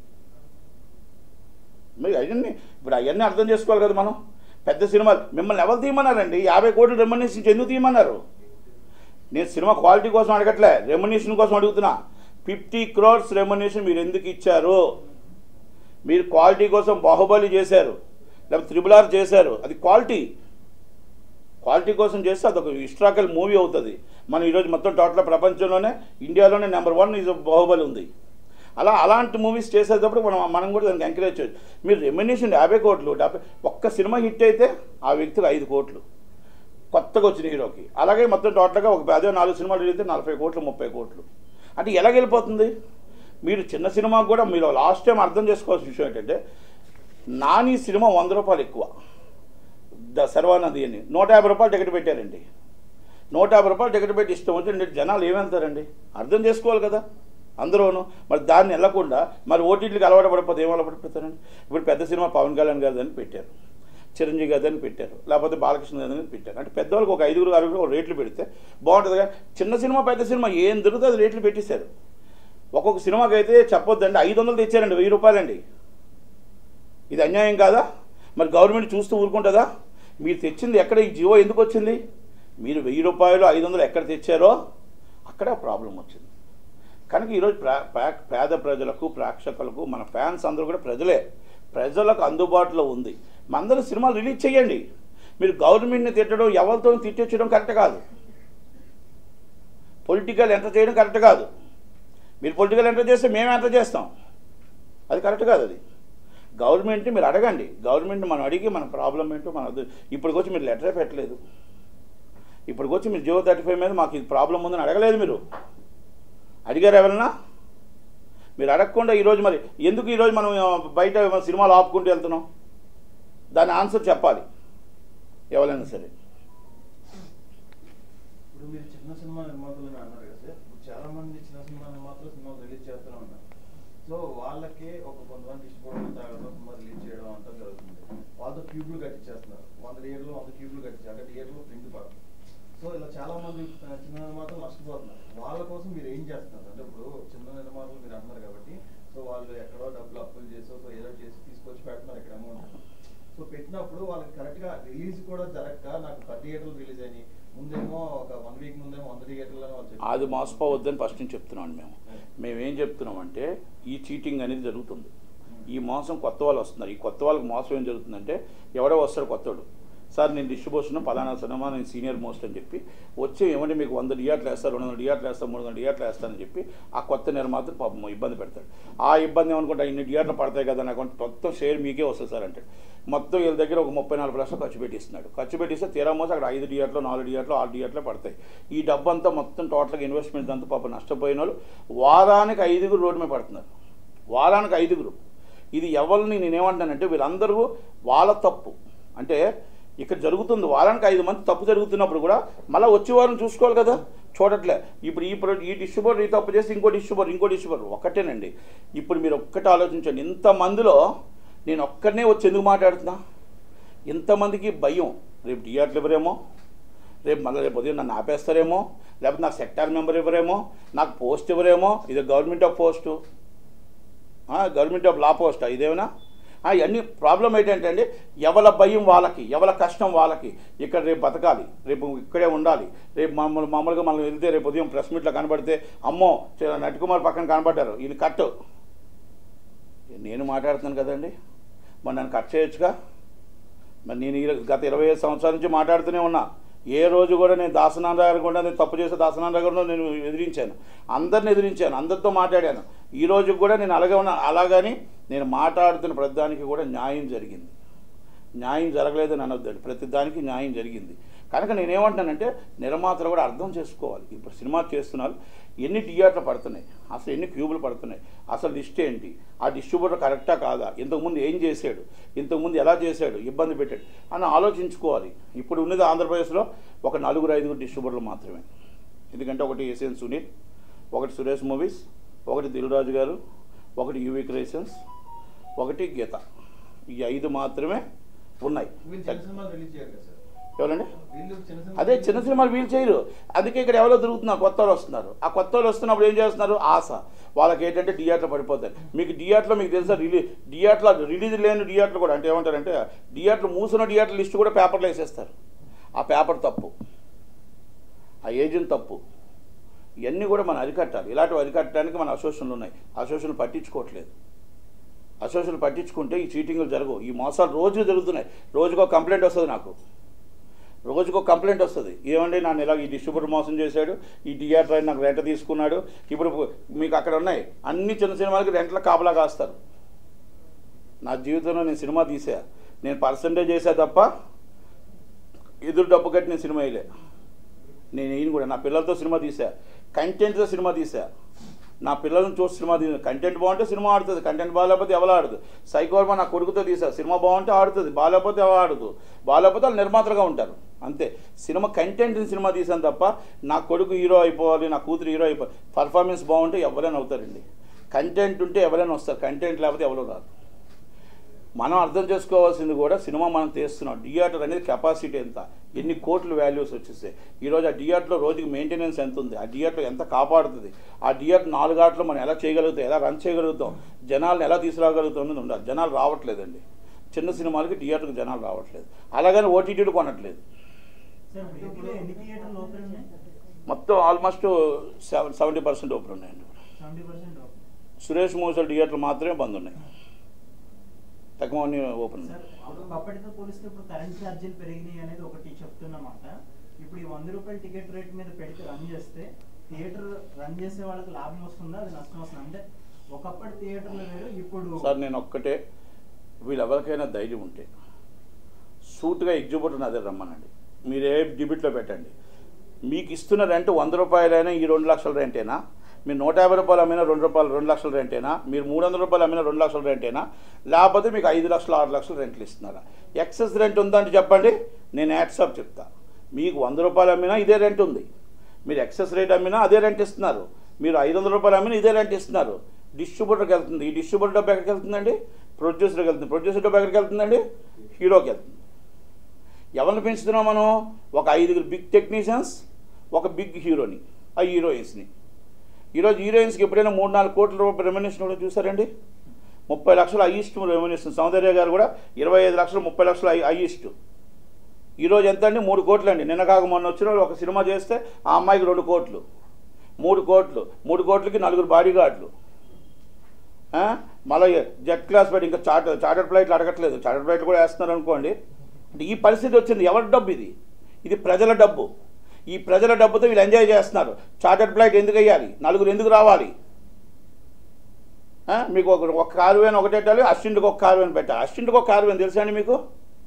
మరి అవన్నీ ఇప్పుడు అవన్నీ అర్థం చేసుకోవాలి కదా మనం. పెద్ద సినిమాలు మిమ్మల్ని ఎవరు తీయమన్నారండి? 50 కోట్లు రెమ్యునరేషన్ ఎందుకు తీయమన్నారు? నేను సినిమా క్వాలిటీ కోసం అడగట్లే, రెమ్యునరేషన్ కోసం అడుగుతున్నా. 50 crores రెమ్యునరేషన్ మీరు ఎందుకు ఇచ్చారు? మీరు క్వాలిటీ కోసం బాహుబలి చేశారు, లేకపోతే RRR చేశారు, అది క్వాలిటీ కోసం చేస్తే అదొక హిస్టారికల్ మూవీ అవుతుంది. మనం ఈరోజు మొత్తం టోటల్ ప్రపంచంలోనే ఇండియాలోనే నెంబర్ 1 ఈజ్ బాహుబలి ఉంది. అలాంటి మూవీస్ చేసేటప్పుడు మనం కూడా దానికి ఎంకరేజ్ చేయొచ్చు. మీరు రెమ్యునరేషన్ 50 కోట్లు, ఒక్క సినిమా హిట్ అయితే ఆ వ్యక్తికి 5 కోట్లు కొత్తగా వచ్చిన హీరోకి. అలాగే మొత్తం టోటల్గా అదే 4 సినిమాలు రిలీజ్ అయితే 40 కోట్లు 30 కోట్లు. అంటే ఎలాగెళ్ళిపోతుంది? మీరు చిన్న సినిమాకు కూడా మీరు లాస్ట్ టైం అర్థం చేసుకోవాల్సిన విషయం ఏంటంటే, నాని సినిమా 100 రూపాయలు ఎక్కువ, శర్వానంది అని 150 రూపాయలు టికెట్ పెట్టారండి. 150 రూపాయలు టికెట్ పెట్టి ఇష్టం వచ్చి జనాలు ఏమెళ్తారండి? అర్థం చేసుకోవాలి కదా అందరూను. మరి దాన్ని వెళ్ళకుండా మరి ఓటీటీకి అలవాటు పడిపోతే ఏం అలవాటు పడతారండి? ఇప్పుడు పెద్ద సినిమా పవన్ కళ్యాణ్ గారి అని పెట్టారు, చిరంజీవి గారి అని పెట్టారు, లేకపోతే బాలకృష్ణ గారి అని పెట్టారు. అంటే పెద్దవాళ్ళకి ఒక 5 6 రేట్లు పెడితే బాగుంటుంది కదా. చిన్న సినిమా పెద్ద సినిమా ఏం దొరుకుతుంది అది రేట్లు పెట్టేశారు. ఒక్కొక్క సినిమాకి అయితే చెప్పొద్దండి 500 తెచ్చారండి, 1000 రూపాయలండి. ఇది అన్యాయం కాదా? మరి గవర్నమెంట్ చూస్తూ ఊరుకుంటుందా? మీరు తెచ్చింది ఎక్కడ? ఈ జియో ఎందుకు వచ్చింది? మీరు 1000 రూపాయలు 500 ఎక్కడ తెచ్చారో అక్కడ ప్రాబ్లం వచ్చింది. కనుక ఈరోజు పేద ప్రజలకు, ప్రేక్షకులకు, మన ఫ్యాన్స్ అందరూ కూడా ప్రజలకు అందుబాటులో ఉంది. అందరూ సినిమాలు రిలీజ్ చేయండి. మీరు గవర్నమెంట్ని తిట్టడం, ఎవరితో తిట్టించడం కరెక్ట్ కాదు. పొలిటికల్ ఎంటర్ చేయడం కరెక్ట్ కాదు. మీరు పొలిటికల్ ఎంటర్ చేస్తే మేము ఎంటర్ చేస్తాం, అది కరెక్ట్ కాదు. అది గవర్నమెంట్ని మీరు అడగండి. గవర్నమెంట్ని మనం అడిగి మన ప్రాబ్లం ఏంటో ఇప్పటికొచ్చి మీరు లెటరే పెట్టలేదు. ఇప్పటికొచ్చి మీరు జియో 35 మీద మాకు ఇది ప్రాబ్లం ఉందని అడగలేదు. మీరు అడిగారు ఎవరన్నా? మీరు అడగకుండా ఈరోజు మరి ఎందుకు ఈరోజు మనం బయట సినిమాలు ఆపుకుంటూ వెళ్తున్నాం? దాని ఆన్సర్ చెప్పాలి ఎవరైనా సరే. ఇప్పుడు మీరు చిన్న సినిమా నిర్మాతలు అన్నారు కదా సార్, చాలా మంది చిన్న సినిమా నిర్మాతలు సినిమాలు రిలీజ్ చేస్తూనే ఉన్నారు. సో వాళ్ళకి కొంతమంది ఇష్టపడడం, తాగడం, సినిమా రిలీజ్ చేయడం అంతా జరుగుతుంది. వాళ్ళతో క్యూబ్లు కట్టించేస్తున్నారు, 100 థియేటర్లు 100 క్యూబ్లు కట్టించారు, అక్కడ థియేటర్లు ప్రింట్ పడదు. సో ఇలా చాలా మంది చిన్న నిర్మాతలు నష్టపోతున్నారు. వాళ్ళ కోసం మీరు ఏం చేస్తున్నారు? అంటే ఇప్పుడు చిన్న నిర్మాతలు మీరు అంటున్నారు కాబట్టి, సో వాళ్ళు ఎక్కడో డబ్బులు అప్పులు చేసో ఏదో చేసి తీసుకొచ్చి పెడుతున్నారు ఇక్కడ అమౌంట్. సో పెట్టినప్పుడు వాళ్ళకి కరెక్ట్గా రిలీజ్ కూడా జరగక నాకు 10 థియేటర్లు రిలీజ్ అయినాయి, ముందేమో ఒక 1 వీక్ ముందేమో 100 థియేటర్లని వాళ్ళు. అది మోసపోవద్దని ఫస్ట్ నుంచి చెప్తున్నాం. మేమేం చెప్తున్నామంటే ఈ చీటింగ్ అనేది జరుగుతుంది. ఈ మోసం కొత్త వాళ్ళు వస్తున్నారు. ఈ కొత్త వాళ్ళకి మోసం ఏం జరుగుతుందంటే, ఎవడో వస్తాడు కొత్తవాడు, సార్ నేను డిస్ట్రిబ్యూషన్ పలానా సినిమా నేను సీనియర్ మోస్ట్ అని చెప్పి వచ్చి ఏమంటే మీకు 100 థియేటర్లు వేస్తారు, 200 థియేటర్లు వేస్తారు, 300 థియేటర్లు వేస్తానని చెప్పి ఆ కొత్త నిర్మాత పాపం ఇబ్బంది పెడతాడు. ఆ ఇబ్బంది ఏమనుకుంటా, ఇన్ని థియేటర్లు పడతాయి కదా నాకు మొత్తం షేర్ మీకే వస్తుంది సార్ అంటాడు. మొత్తం వీళ్ళ దగ్గర ఒక 34 లక్షలు ఖర్చు పెట్టిస్తున్నాడు. ఖర్చు పెట్టిస్తే తీరా మోసం అక్కడ 5 థియేటర్లు 4 థియేటర్లు 6 థియేటర్లు పడతాయి. ఈ డబ్బు అంతా మొత్తం టోటల్గా ఇన్వెస్ట్మెంట్ అంతా పాపం నష్టపోయిన వాళ్ళు వారానికి 5 రోడ్డు మీద పడుతున్నారు. వారానికి 5. ఇది ఎవరిని నేనేమంటానంటే వీళ్ళందరూ వాళ్ళ తప్పు. అంటే ఇక్కడ జరుగుతుంది వారానికి 5 మంది తప్పు జరుగుతున్నప్పుడు కూడా మళ్ళీ వచ్చే వారం చూసుకోవాలి కదా. చూడట్లే. ఇప్పుడు ఈ డిస్ట్రిబ్యూటర్ ఈ తప్పు చేసి ఇంకో డిస్ట్రిబ్యూటర్ ఒక్కటేనండి. ఇప్పుడు మీరు ఒక్కటే ఆలోచించండి, ఇంతమందిలో నేను ఒక్కడనే వచ్చి ఎందుకు మాట్లాడుతున్నా? ఇంతమందికి భయం, రేపు థియేటర్లు ఇవ్వరేమో, రేపు ఉదయం నన్ను ఆపేస్తారేమో, లేకపోతే నాకు సెక్టార్ మెంబర్ ఇవ్వరేమో, నాకు పోస్ట్ ఇవ్వరేమో. ఇది government of post, government of law post ఇదేమైనా? ఇవన్నీ ప్రాబ్లం ఏంటంటే అండి, ఎవరి భయం వాళ్ళకి, ఎవరి కష్టం వాళ్ళకి. ఇక్కడ రేపు బతకాలి, రేపు ఇక్కడే ఉండాలి, రేపు మామూలుగా మనం వెళ్తే రేపు ఉదయం ప్రెస్ మీట్లో కనబడితే అమ్మో నటికుమార్ పక్కన కనబడ్డారు, ఇది కట్. నేను మాట్లాడుతున్నాను కదండి, మరి నన్ను కట్ చేయొచ్చుగా. మరి నేను గత 25 సంవత్సరాల నుంచి మాట్లాడుతూనే ఉన్నా. ఏ రోజు కూడా నేను దాసనారాయణ గారు కూడా నేను తప్పు చేసే దాసనారాయణ గారు నేను ఎదిరించాను, అందరిని ఎదిరించాను, అందరితో మాట్లాడాను. ఈ రోజు కూడా నేను అలాగే ఉన్నాను. అలాగని నేను మాట్లాడుతున్న ప్రతిదానికి కూడా న్యాయం జరిగింది. న్యాయం జరగలేదని అనొద్దండి, ప్రతిదానికి న్యాయం జరిగింది. కనుక నేనేమంటున్నానంటే నిర్మాతలు కూడా అర్థం చేసుకోవాలి. ఇప్పుడు సినిమా చేస్తున్నారు, ఎన్ని థియేటర్లు పడుతున్నాయి, అసలు ఎన్ని క్యూబులు పడుతున్నాయి, అసలు లిస్ట్ ఏంటి, ఆ డిస్ట్రిబ్యూటర్ కరెక్టా కాదా, ఇంతకుముందు ఏం చేశాడు, ఇంతకుముందు ఎలా చేశాడు, ఇబ్బంది పెట్టాడు అని ఆలోచించుకోవాలి. ఇప్పుడు ఉన్నది ఆంధ్రప్రదేశ్లో ఒక 4-5 డిస్ట్రిబ్యూటర్లు మాత్రమే. ఎందుకంటే ఒకటి ఏసియన్ సునీల్, ఒకటి సురేష్ మూవీస్, ఒకటి దిల్రాజు గారు, ఒకటి యూవీ క్రియేషన్స్, ఒకటి గీత. ఈ 5 మాత్రమే ఉన్నాయి. ఎవరండి? అదే చిన్న సినిమాలు వీళ్ళు చేయరు. అందుకే ఇక్కడ ఎవరో దొరుకుతున్నారు, కొత్త వాళ్ళు వస్తున్నారు. ఆ కొత్త వాళ్ళు వస్తున్నప్పుడు ఏం చేస్తున్నారు? ఆశ వాళ్ళకి ఏంటంటే థియేటర్లు పడిపోతాయి. మీకు థియేటర్లో మీకు తెలుసా, రిలీజ్ లేని థియేటర్లు కూడా అంటే ఏమంటారంటే థియేటర్లు మూసిన థియేటర్ లిస్ట్ కూడా పేపర్లో వేసేస్తారు. ఆ పేపర్ తప్పు, ఆ ఏజెంట్ తప్పు. ఇవన్నీ కూడా మనం అరికట్టాలి. ఇలాంటివి అరికట్టడానికి మన అసోసియేషన్లు ఉన్నాయి. అసోసియేషన్లు పట్టించుకోవట్లేదు. అసోసియేషన్లు పట్టించుకుంటే ఈ చీటింగ్లు జరగవు, ఈ మోసాలు రోజు జరుగుతున్నాయి. రోజుకో కంప్లైంట్ వస్తుంది, నాకు రోజుకో కంప్లైంట్ వస్తుంది. ఏమండి నన్ను ఇలా ఈ డిస్ట్రిబ్యూటర్ మోసం చేశాడు, ఈ థియేటర్ ఆయన నాకు రెంట్ తీసుకున్నాడు. ఇప్పుడు మీకు అక్కడ ఉన్నాయి అన్ని చిన్న సినిమాలకి రెంట్ల కాపలా కాస్తారు. నా జీవితంలో నేను సినిమా తీసా, నేను పర్సంటేజ్ చేసా తప్ప ఎదురు డబ్బు కట్టి నేను సినిమా వేయలే. నేను ఈయన కూడా నా పిల్లలతో సినిమా తీసా, కంటెంట్తో సినిమా తీసా. నా పిల్లలను చూసి సినిమా తీసా. కంటెంట్ బాగుంటే సినిమా ఆడుతుంది, కంటెంట్ బాగాలేకపోతే ఎవరు ఆడదు. సైకోర్మా నా కొడుకుతో తీసా, సినిమా బాగుంటే ఆడుతుంది, బాగాలేకపోతే ఎవరు ఆడదు. బాగాలేకపోతే వాళ్ళు నిర్మాతలుగా ఉంటారు అంతే. సినిమా కంటెంట్ని సినిమా తీసాను తప్ప నా కొడుకు హీరో అయిపోవాలి, నా కూతురు హీరో అయిపోవాలి, పర్ఫార్మెన్స్ బాగుంటే ఎవరైనా అవుతారండి. కంటెంట్ ఉంటే ఎవరైనా వస్తారు, కంటెంట్ లేకపోతే ఎవరు రాదు. మనం అర్థం చేసుకోవాల్సింది కూడా సినిమా మనం తీస్తున్నాం. థియేటర్ అనేది కెపాసిటీ ఎంత, ఎన్ని కోట్ల వాల్యూస్ వచ్చేస్తాయి. ఈరోజు ఆ థియేటర్లో రోజుకి మెయింటెనెన్స్ ఎంత ఉంది, ఆ థియేటర్ ఎంత కాపాడుతుంది, ఆ థియేటర్ 4 ఆటలు మనం ఎలా చేయగలుగుతాం, ఎలా రన్ చేయగలుగుతాం, జనాలను ఎలా తీసుకురాగలుగుతాం అనేది ఉండాలి. జనాలు రావట్లేదండి, చిన్న సినిమాలకి థియేటర్కి జనాలు రావట్లేదు. అలాగని ఓటీటీలు కొనట్లేదు. మొత్తం ఆల్మోస్ట్ 70% ఓపెన్ ఉన్నాయండి. సురేష్ మూసల్ థియేటర్లు మాత్రమే బంద్ ఉన్నాయి, తక్కువ ఓపెన్. అప్పటితో పోలిస్తే ఇప్పుడు కరెంట్ ఛార్జీలు పెరిగినాయి అనేది ఒకటి చెప్తున్నమాట. ఇప్పుడు ఈ 100 రూపాయల టికెట్ రేట్ మీద పెడితే రన్ చేస్తే థియేటర్ రన్ చేసే వాళ్ళకి లాభం వస్తుందా, అది నష్టం వస్తుందా? అంటే ఒకప్పటి థియేటర్లు వేరు, ఇప్పుడు సార్ నేను ఒక్కటే, వీళ్ళు ఎవరికైనా ధైర్యం ఉంటే సూట్గా ఎగ్జిబ్యూటర్ నా దగ్గర రమ్మనండి, మీరు ఏ డిబిట్లో పెట్టండి. మీకు ఇస్తున్న రెంట్ 100 రూపాయలైనా ఈ 2 లక్షల రెంటేనా, మీరు 150 రూపాయలు అమ్మినా 2 రూపాయలు 2 లక్షల రెంటేనా, మీరు 300 రూపాయలు అమ్మినా 2 లక్షల రెంటేనా, లేకపోతే మీకు 5 లక్షలు 6 లక్షలు రెంట్లు ఇస్తున్నారా? ఎక్సెస్ రెంట్ ఉందంటే చెప్పండి, నేను యాట్సాప్ చెప్తా. మీకు 100 రూపాయలు అమ్మినా ఇదే రెంట్ ఉంది, మీరు ఎక్సెస్ రేట్ అమ్మినా అదే రెంట్ ఇస్తున్నారు, మీరు 500 రూపాయలు అమ్మినా ఇదే రెంట్ ఇస్తున్నారు. డిస్ట్రిబ్యూటర్కి వెళ్తుంది, ఈ డిస్ట్రిబ్యూటర్ డబ్బు ఎక్కడికి వెళ్తుందండి? ప్రొడ్యూసర్కి వెళ్తుంది, ప్రొడ్యూసర్ డబ్బు ఎక్కడికి వెళ్తుందండి? హీరోకి వెళ్తుంది. ఎవరిని పెంచుతున్నాం మనం? ఒక 5 బిగ్ టెక్నీషియన్స్, ఒక బిగ్ హీరోని, ఆ హీరోయిన్స్ని. ఈరోజు హీరోయిన్స్కి ఎప్పుడైనా 3-4 కోట్ల రూపాయల రెమ్యునేషన్ కూడా చూసారండి? 30 లక్షలు హైయెస్ట్ రెమ్యునేషన్. సౌందర్య గారు కూడా 25 లక్షలు 30 లక్షలు హైయెస్ట్. ఈరోజు ఎంత అండి? 3 కోట్లు అండి. నిన్న కాక మొన్న వచ్చిన ఒక సినిమా చేస్తే ఆ అమ్మాయికి 2 కోట్లు, 3 కోట్లు, 3 కోట్లకి 4 బాడీ గార్డులు. మళ్ళీ జెట్ క్లాస్ పెట్టి ఇంకా చార్టర్ ఫ్లైట్లు అడగట్లేదు, చార్టర్ ఫ్లైట్లు కూడా వేస్తున్నారు అనుకోండి. ఈ పరిస్థితి వచ్చింది. ఎవరి డబ్బు ఇది? ఇది ప్రజల డబ్బు. ఈ ప్రజల డబ్బుతో వీళ్ళు ఎంజాయ్ చేస్తున్నారు. చార్టర్ ఫ్లైట్ ఎందుకు వేయాలి? 4 ఎందుకు రావాలి? మీకు ఒక కారు వేన్ ఒకటి పెట్టాలి, అసిస్టెంట్కి ఒక కారు వేన్ పెట్టాలి. అసిస్టెంట్కి ఒక కారు వేన్ తెలుసా అండి మీకు?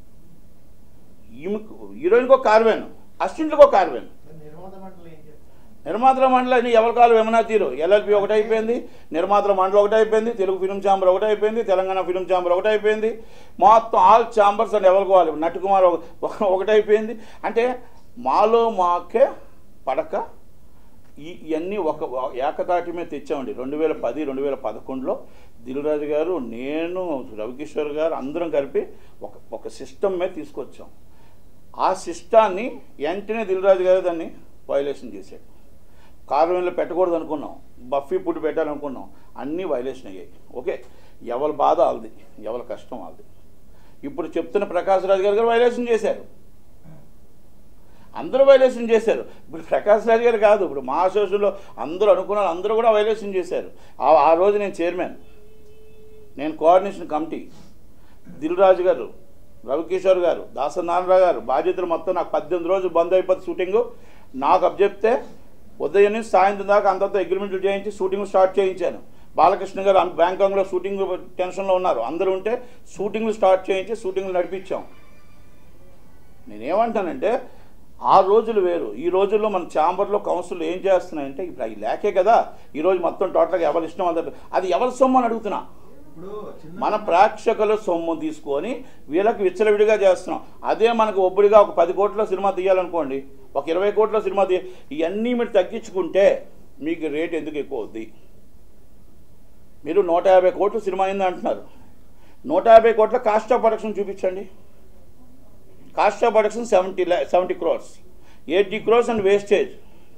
హీరోయిన్కి ఒక కారు వేన్, అసిస్టెంట్కి ఒక కారు వేన్. నిర్మాతల మండలి ఎవరి కాలు ఏమన్నా తీరు. ఎల్ఎల్పి ఒకటి అయిపోయింది, నిర్మాతల మండలి ఒకటి అయిపోయింది, తెలుగు ఫిలిం ఛాంబర్ ఒకటి అయిపోయింది, తెలంగాణ ఫిలిం ఛాంబర్ ఒకటి అయిపోయింది, మొత్తం ఆల్ ఛాంబర్స్ అని ఎవరికి వాళ్ళు. నటుకుమార్ ఒకటి అయిపోయింది. అంటే మాలో మాకే పడక ఇవన్నీ ఒక ఏకతాటి మీద తెచ్చామండి. 2010, 2011లో దిల్ రాజు గారు, నేను, రవికిషోర్ గారు అందరం కలిపి ఒక సిస్టమ్ మీద తీసుకొచ్చాం. ఆ సిస్టాన్ని వెంటనే దిల్ రాజు గారు దాన్ని వైలేషన్ చేశాడు. కార్వెన్లో పెట్టకూడదు అనుకున్నాం, బఫీ ఫుడ్ పెట్టాలనుకున్నాం, అన్నీ వైలేషన్ అయ్యాయి. ఓకే, ఎవరి బాధ వాళ్ళది, ఎవరి కష్టం వాళ్ళది. ఇప్పుడు చెప్తున్న ప్రకాష్ రాజు గారు వైలేషన్ చేశారు, అందరూ వైలేషన్ చేశారు. ఇప్పుడు ప్రకాష్ రాజు గారు కాదు, ఇప్పుడు మా అసోసియేషన్లో అందరూ అనుకున్నారు, అందరూ కూడా వైలేషన్ చేశారు. ఆ రోజు నేను చైర్మన్, నేను కోఆర్డినేషన్ కమిటీ, దిల్ రాజు గారు, రవికిషోర్ గారు, దాసనారాయణరావు గారు బాధ్యతలు మొత్తం. నాకు 18 రోజులు బంద్ అయిపోతుంది షూటింగు. నాకు అబ్జెప్తే ఉదయం నుంచి సాయంత్రం దాకా అంతతో అగ్రిమెంట్లు చేయించి షూటింగ్ స్టార్ట్ చేయించాను. బాలకృష్ణ గారు బ్యాంకాక్లో షూటింగ్ టెన్షన్లో ఉన్నారు, అందరూ ఉంటే షూటింగ్లు స్టార్ట్ చేయించి షూటింగ్లు నడిపించాం. నేనేమంటానంటే ఆ రోజులు వేరు. ఈ రోజుల్లో మన ఛాంబర్లో కౌన్సిల్ ఏం చేస్తున్నాయంటే ఇప్పుడు అవి లేకే కదా ఈరోజు మొత్తం టోటల్గా ఎవరి ఇష్టం అందరు, అది ఎవరి సొమ్ము అని అడుగుతున్నా. మన ప్రేక్షకుల సొమ్ము తీసుకొని వీళ్ళకి విచ్చలవిడిగా చేస్తున్నాం. అదే మనకు ఒబ్బడిగా ఒక 10 కోట్ల సినిమా తీయాలనుకోండి, ఒక 20 కోట్ల సినిమా ఇవన్నీ మీరు తగ్గించుకుంటే మీకు రేట్ ఎందుకు ఎక్కువ అవుద్ది? మీరు 150 కోట్ల సినిమా అయింది అంటున్నారు, 150 కోట్ల కాస్ట్ ఆఫ్ ప్రొడక్షన్ చూపించండి. Cost of production 70 crores, 80 crores and wastage,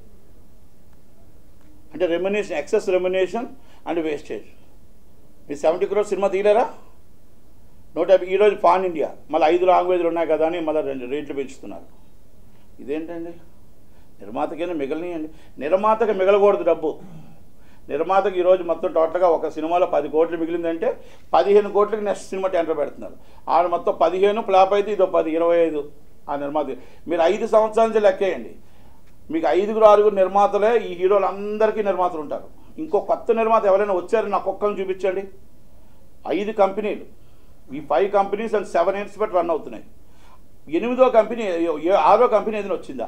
అంటే remuneration, excess remuneration and wastage. మీరు 70 crores సినిమా తీయలేరా? 150. ఈరోజు పాన్ ఇండియా మళ్ళీ 5 లాంగ్వేజ్లు ఉన్నాయి కదా అని మళ్ళీ 2 రేట్లు పెంచుతున్నారు. ఇదేంటండి? నిర్మాతకైనా మిగలనియండి. నిర్మాతకి మిగలకూడదు డబ్బు. నిర్మాతకి ఈరోజు మొత్తం టోటల్గా ఒక సినిమాలో 10 కోట్లు మిగిలిందంటే 15 కోట్లకి నెక్స్ట్ సినిమా టెండర్ పెడుతున్నారు. ఆడ మొత్తం 15 ఫ్లాప్ అయితే ఇదో 10, 25 ఆ నిర్మాత. మీరు 5 సంవత్సరాల నుంచి లెక్కేయండి, మీకు 5-6 నిర్మాతలే ఈ హీరోలు అందరికీ నిర్మాతలు ఉంటారు. ఇంకో కొత్త నిర్మాత ఎవరైనా వచ్చారని నాకు ఒక్కరిని చూపించండి. 5 కంపెనీలు, ఈ 5 కంపెనీస్ అండ్ 7 years బట్టి రన్ అవుతున్నాయి. 8వ కంపెనీ 6వ కంపెనీ ఏదైనా వచ్చిందా?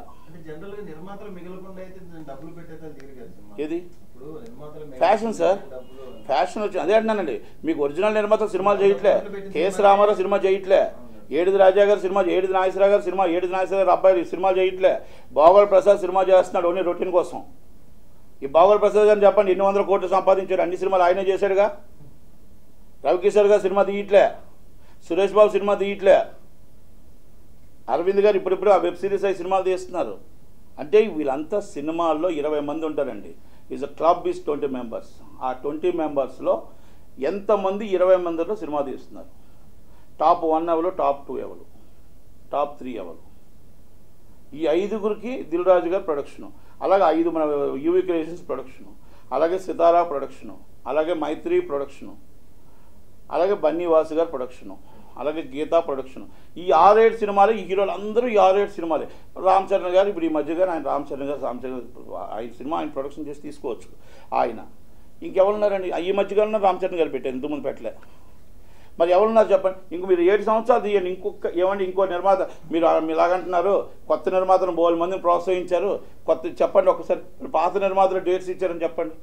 ఏది ఫ్యాషన్ సార్? ఫ్యాషన్ వచ్చి అదే అంటున్నానండి, మీకు ఒరిజినల్ నిర్మాతలు సినిమాలు చేయట్లే. కేఎస్ రామారావు సినిమా చేయట్లే, ఏడిది రాజా గారు సినిమా, ఏడిది నాగేశ్వరరావు గారు సినిమా, ఏడిది నాగేశ్వరరావు గారు అబ్బాయి సినిమాలు చేయట్లే. బాగోల్ ప్రసాద్ సినిమా చేస్తున్నాడు ఓన్లీ రొటీన్ కోసం. ఈ బాగోల్ ప్రసాద్ గారిని చెప్పండి, 200 కోట్లు సంపాదించాడు, అన్ని సినిమాలు ఆయనే చేశాడుగా. రవికిషోర్ గారు సినిమా తీయట్లే, సురేష్ బాబు సినిమా తీయట్లే, అరవింద్ గారు ఇప్పుడిప్పుడు ఆ వెబ్ సిరీస్ అయి సినిమాలు తీస్తున్నారు. అంటే వీళ్ళంతా సినిమాల్లో 20 మంది ఉంటారండి. Is a club is 20 members. ఆ 20 members ఎంతమంది 20 మందిలో సినిమా తీస్తున్నారు? టాప్ 1 ఎవరు, టాప్ 2 ఎవరు, టాప్ 3 ఎవరు? ఈ 5గురికి దిల్ రాజు గారు ప్రొడక్షను, అలాగే 5 మన యూవీ క్రియేషన్స్ ప్రొడక్షను, అలాగే సితారా ప్రొడక్షను, అలాగే మైత్రి ప్రొడక్షను, అలాగే బన్నీ వాసు గారు ప్రొడక్షను, అలాగే గీతా ప్రొడక్షన్. ఈ 6-7 సినిమాలు, ఈ హీరోలు అందరూ ఈ 6-7 సినిమాలే. రామ్ చరణ్ గారు ఇప్పుడు ఈ మధ్యగా ఆయన రామ్ చరణ్ గారు ఆయన సినిమా ఆయన ప్రొడక్షన్ చేసి తీసుకోవచ్చు ఆయన. ఇంకెవరున్నారండి ఈ మధ్యగా? రామ్ చరణ్ గారు పెట్టారు, ఇంతకుముందు పెట్టలే. మరి ఎవరున్నారు చెప్పండి? ఇంక మీరు 7 సంవత్సరాలు తీయండి. ఇంకో నిర్మాత మీరు ఇలాగంటున్నారు, కొత్త నిర్మాతను 100 మందిని ప్రోత్సహించారు, కొత్త చెప్పండి ఒకసారి. పాత నిర్మాతలు డేట్స్ ఇచ్చారని చెప్పండి.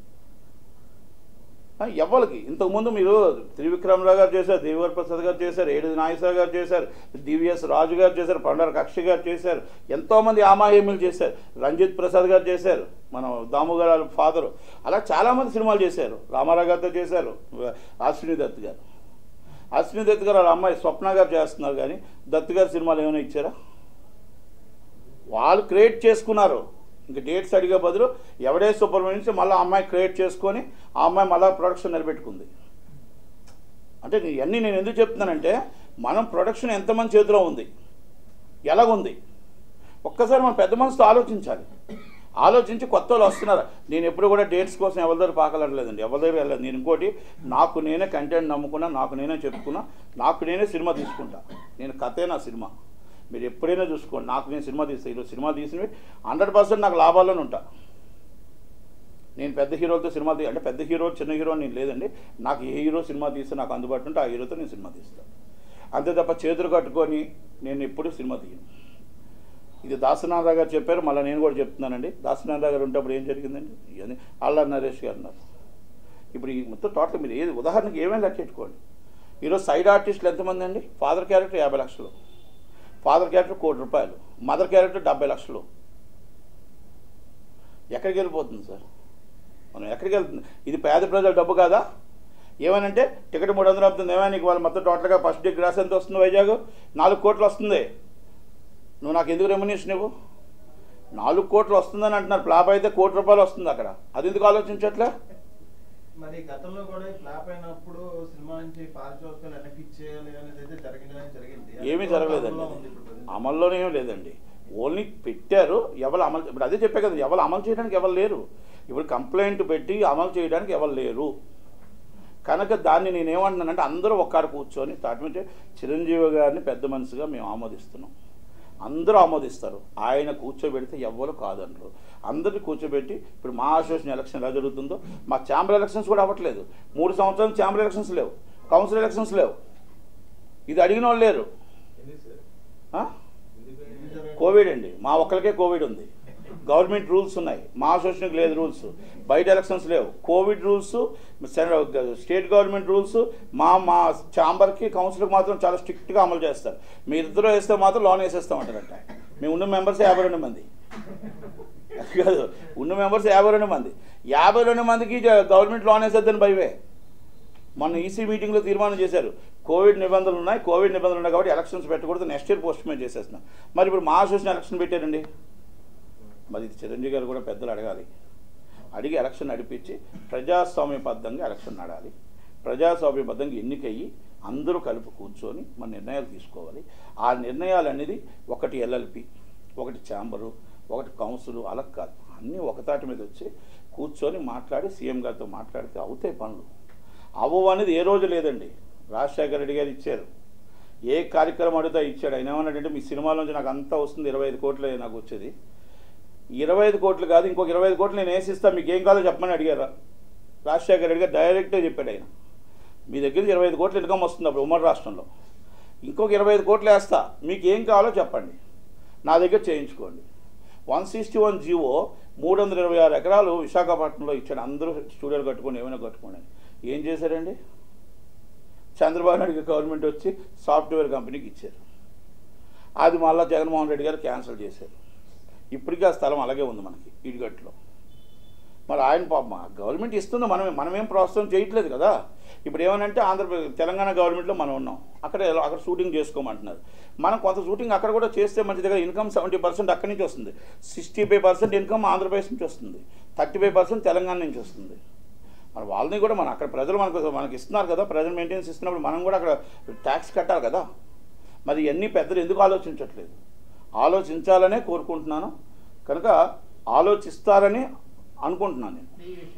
ఎవరికి? ఇంతకుముందు మీరు త్రివిక్రమరావు గారు చేశారు, దేవివర్ ప్రసాద్ గారు చేశారు, ఏడిది నాగేశ్వరరావు గారు చేశారు, డివిఎస్ రాజు గారు చేశారు, పండర కక్షి గారు చేశారు, ఎంతోమంది ఆమాహేమిలు చేశారు, రంజిత్ ప్రసాద్ గారు చేశారు, మనం దాము గారు ఫాదరు, అలా చాలామంది సినిమాలు చేశారు. రామారావు గారితో చేశారు, అశ్విని దత్ గారు. అశ్విని దత్ గారు వాళ్ళ అమ్మాయి స్వప్న గారు చేస్తున్నారు, కానీ దత్ గారి సినిమాలు ఏమైనా ఇచ్చారా? వాళ్ళు క్రియేట్ చేసుకున్నారు. ఇంకా డేట్స్ అడిగే బదులు ఎవడే సూపర్మన్ నుంచి మళ్ళీ అమ్మాయి క్రియేట్ చేసుకొని ఆ అమ్మాయి మళ్ళీ ప్రొడక్షన్ నిలబెట్టుకుంది. అంటే ఇవన్నీ నేను ఎందుకు చెప్తున్నానంటే, మనం ప్రొడక్షన్ ఎంతమంది చేతిలో ఉంది, ఎలాగుంది, ఒక్కసారి మనం పెద్ద మనసుతో ఆలోచించాలి. ఆలోచించి కొత్త వాళ్ళు వస్తున్నారు. నేను ఎప్పుడు కూడా డేట్స్ కోసం ఎవరి దగ్గర పాకలట్లేదండి, ఎవరి దగ్గర వెళ్ళలేదు. నేను ఇంకోటి, నాకు నేనే కంటెంట్ నమ్ముకున్నా, నాకు నేనే చెప్పుకున్నా, నాకు నేనే సినిమా తీసుకుంటా. నేను కథే నా సినిమా. మీరు ఎప్పుడైనా చూసుకోండి, నాకు నేను సినిమా తీస్తాను. ఈరోజు సినిమా తీసినవి 100% నాకు లాభాల్లోనే ఉంటా. నేను పెద్ద హీరోలతో సినిమా అంటే పెద్ద హీరో చిన్న హీరో నేను లేదండి. నాకు ఏ హీరో సినిమా తీస్తే నాకు అందుబాటులో ఉంటే ఆ హీరోతో నేను సినిమా తీస్తాను. అంతే తప్ప చేతులు కట్టుకొని నేను ఎప్పుడు సినిమా తీయను. ఇది దాసనారాయణ గారు చెప్పారు, మళ్ళీ నేను కూడా చెప్తున్నానండి. దాసనారాయణ గారు ఉంటప్పుడు ఏం జరిగిందండి, ఇవన్నీ అల్లా నరేష్ గారు అన్నారు. ఇప్పుడు ఈ మొత్తం టోటల్ మీరు ఏది ఉదాహరణకి ఏమైనా లెక్కెట్టుకోండి. ఈరోజు సైడ్ ఆర్టిస్టులు ఎంతమంది అండి? ఫాదర్ క్యారెక్టర్ 50 లక్షలు, ఫాదర్ క్యారెక్టర్ 1 కోటి రూపాయలు, మదర్ క్యారెక్టర్ 70 లక్షలు. ఎక్కడికి వెళ్ళిపోతుంది సార్? మనం ఎక్కడికి వెళ్తుంది? ఇది పేద ప్రజల డబ్బు కాదా? ఏమనంటే టికెట్ 300 అవుతుంది, ఏమైనా నీకు వాళ్ళు మొత్తం టోటల్గా ఫస్ట్ డే గ్రాస్ ఎంత వస్తుంది? వైజాగ్ 4 కోట్లు వస్తుంది. నువ్వు నాకు ఎందుకు రెమ్యునేషన్ ఇవ్వు? 4 కోట్లు వస్తుందని అంటున్నారు. ఫ్లాప్ అయితే ₹1 కోటి వస్తుంది అక్కడ. అది ఎందుకు ఆలోచించట్లే? మరి గతంలో కూడా ఫ్లాప్ అయినప్పుడు సినిమా నుంచి పారితోషికాలు వెనక్కి ఇచ్చేయాలి అనేది అయితే జరిగింది. ఏమీ జరగలేదండి, అమల్లోనే ఏమీ లేదండి. ఓన్లీ పెట్టారు, ఎవరు అమలు. ఇప్పుడు అదే చెప్పే కదా, ఎవరు అమలు చేయడానికి ఎవరు లేరు. ఇప్పుడు కంప్లైంట్ పెట్టి అమలు చేయడానికి ఎవరు లేరు కనుక దాన్ని నేనేమంటున్నానంటే అందరూ ఒక్కడ కూర్చొని తాటిమింటే చిరంజీవి గారిని పెద్ద మనిషిగా మేము ఆమోదిస్తున్నాం. అందరూ ఆమోదిస్తారు. ఆయన కూర్చోబెడితే ఎవ్వరు కాదనరు. అందరినీ కూర్చోబెట్టి ఇప్పుడు మా అసోసియేషన్ ఎలక్షన్ ఎలా జరుగుతుందో మా ఛాంబర్ ఎలక్షన్స్ కూడా అవ్వట్లేదు. 3 సంవత్సరాలు ఛాంబర్ ఎలక్షన్స్ లేవు, కౌన్సిల్ ఎలక్షన్స్ లేవు. ఇది అడిగిన వాళ్ళు లేరు. కోవిడ్ అండి, మా ఒక్కరికే కోవిడ్ ఉంది. గవర్నమెంట్ రూల్స్ ఉన్నాయి, మా అసోసియేషన్కి లేదు రూల్స్. బయట ఎలక్షన్స్ లేవు, Covid rules, state government rules. మా ఛాంబర్కి కౌన్సిల్కి మాత్రం చాలా స్ట్రిక్ట్గా అమలు చేస్తారు. మీ ఇద్దరు వేస్తే మాత్రం లోన్ వేసేస్తామంటారంట. మేము ఉన్న మెంబర్స్ 52 మంది కాదు, ఉన్న మెంబర్స్ 52 మంది. 52 మందికి గవర్నమెంట్ లోన్ వేసేద్దని భయమే. మొన్న ఈసీ మీటింగ్లో తీర్మానం చేశారు, కోవిడ్ నిబంధనలు ఉన్నాయి కాబట్టి ఎలక్షన్స్ పెట్టకూడదు, నెక్స్ట్ ఇయర్ పోస్ట్పోన్ చేసేస్తున్నాం. మరి ఇప్పుడు మా అసోసియేషన్ ఎలక్షన్ పెట్టారండి. మరి ఇది చిరంజీవి గారు కూడా పెద్దలు అడగాలి. అడిగి ఎలక్షన్ నడిపించి ప్రజాస్వామ్యబద్ధంగా ఎలక్షన్ నడాలి. ప్రజాస్వామ్యబద్ధంగా ఎన్నికయ్యి అందరూ కలిపి కూర్చొని మన నిర్ణయాలు తీసుకోవాలి. ఆ నిర్ణయాలు అనేది ఒకటి ఎల్ఎల్పి, ఒకటి ఛాంబరు, ఒకటి కౌన్సిల్, అలా కాదు. అన్నీ ఒకతాటి మీద వచ్చి కూర్చొని మాట్లాడి సీఎం గారితో మాట్లాడితే అవుతాయి పనులు. అవ్వవు అనేది ఏ రోజు లేదండి. రాజశేఖర రెడ్డి గారు ఇచ్చారు, ఏ కార్యక్రమం అడిగితే ఇచ్చాడు. ఆయన ఏమన్నాడంటే మీ సినిమాల నుంచి నాకు అంతా వస్తుంది, 25 కోట్లే నాకు వచ్చేది. 25 కోట్లు కాదు, ఇంకొక 25 కోట్లు నేను వేసిస్తాను, మీకు ఏం కావాలో చెప్పమని అడిగారా? రాజశేఖర రెడ్డి గారు డైరెక్ట్గా చెప్పాడు. ఆయన మీ దగ్గర 25 కోట్ల ఇన్కమ్ వస్తుంది అప్పుడు ఉమ్మడి రాష్ట్రంలో, ఇంకొక 25 కోట్లు వేస్తా, మీకు ఏం కావాలో చెప్పండి, నా దగ్గర చేయించుకోండి. 161 జీవో 326 ఎకరాలు విశాఖపట్నంలో ఇచ్చాడు. అందరూ స్టూడియోలు కట్టుకొని ఏమైనా కట్టుకోండి. ఏం చేశారండి? చంద్రబాబు నాయుడు గవర్నమెంట్ వచ్చి సాఫ్ట్వేర్ కంపెనీకి ఇచ్చారు. అది మళ్ళీ జగన్మోహన్ రెడ్డి గారు క్యాన్సిల్ చేశారు. ఇప్పటికీ ఆ స్థలం అలాగే ఉంది మనకి ఇడిగట్లో. మరి ఆయన పాపం గవర్నమెంట్ ఇస్తుంది, మనమేం ప్రోత్సాహం చేయట్లేదు కదా. ఇప్పుడు ఏమనంటే ఆంధ్రప్రదేశ్ తెలంగాణ గవర్నమెంట్లో మనం ఉన్నాం, అక్కడ షూటింగ్ చేసుకోమంటున్నారు. మనం కొంత షూటింగ్ అక్కడ కూడా చేస్తే మంచి దగ్గర ఇన్కమ్ 70% అక్కడి నుంచి వస్తుంది, 65% ఇన్కమ్ ఆంధ్రప్రదేశ్ నుంచి వస్తుంది, 35% తెలంగాణ నుంచి వస్తుంది. మరి వాళ్ళని కూడా మనం అక్కడ ప్రజలు మనకి ఇస్తున్నారు కదా, ప్రజలు మెయింటెనెన్స్ ఇస్తున్నప్పుడు మనం కూడా అక్కడ ట్యాక్స్ కట్టాలి కదా. మరి ఇవన్నీ పెద్దలు ఎందుకు ఆలోచించట్లేదు? ఆలోచించాలనే కోరుకుంటున్నాను, కనుక ఆలోచిస్తారని అనుకుంటున్నాను నేను.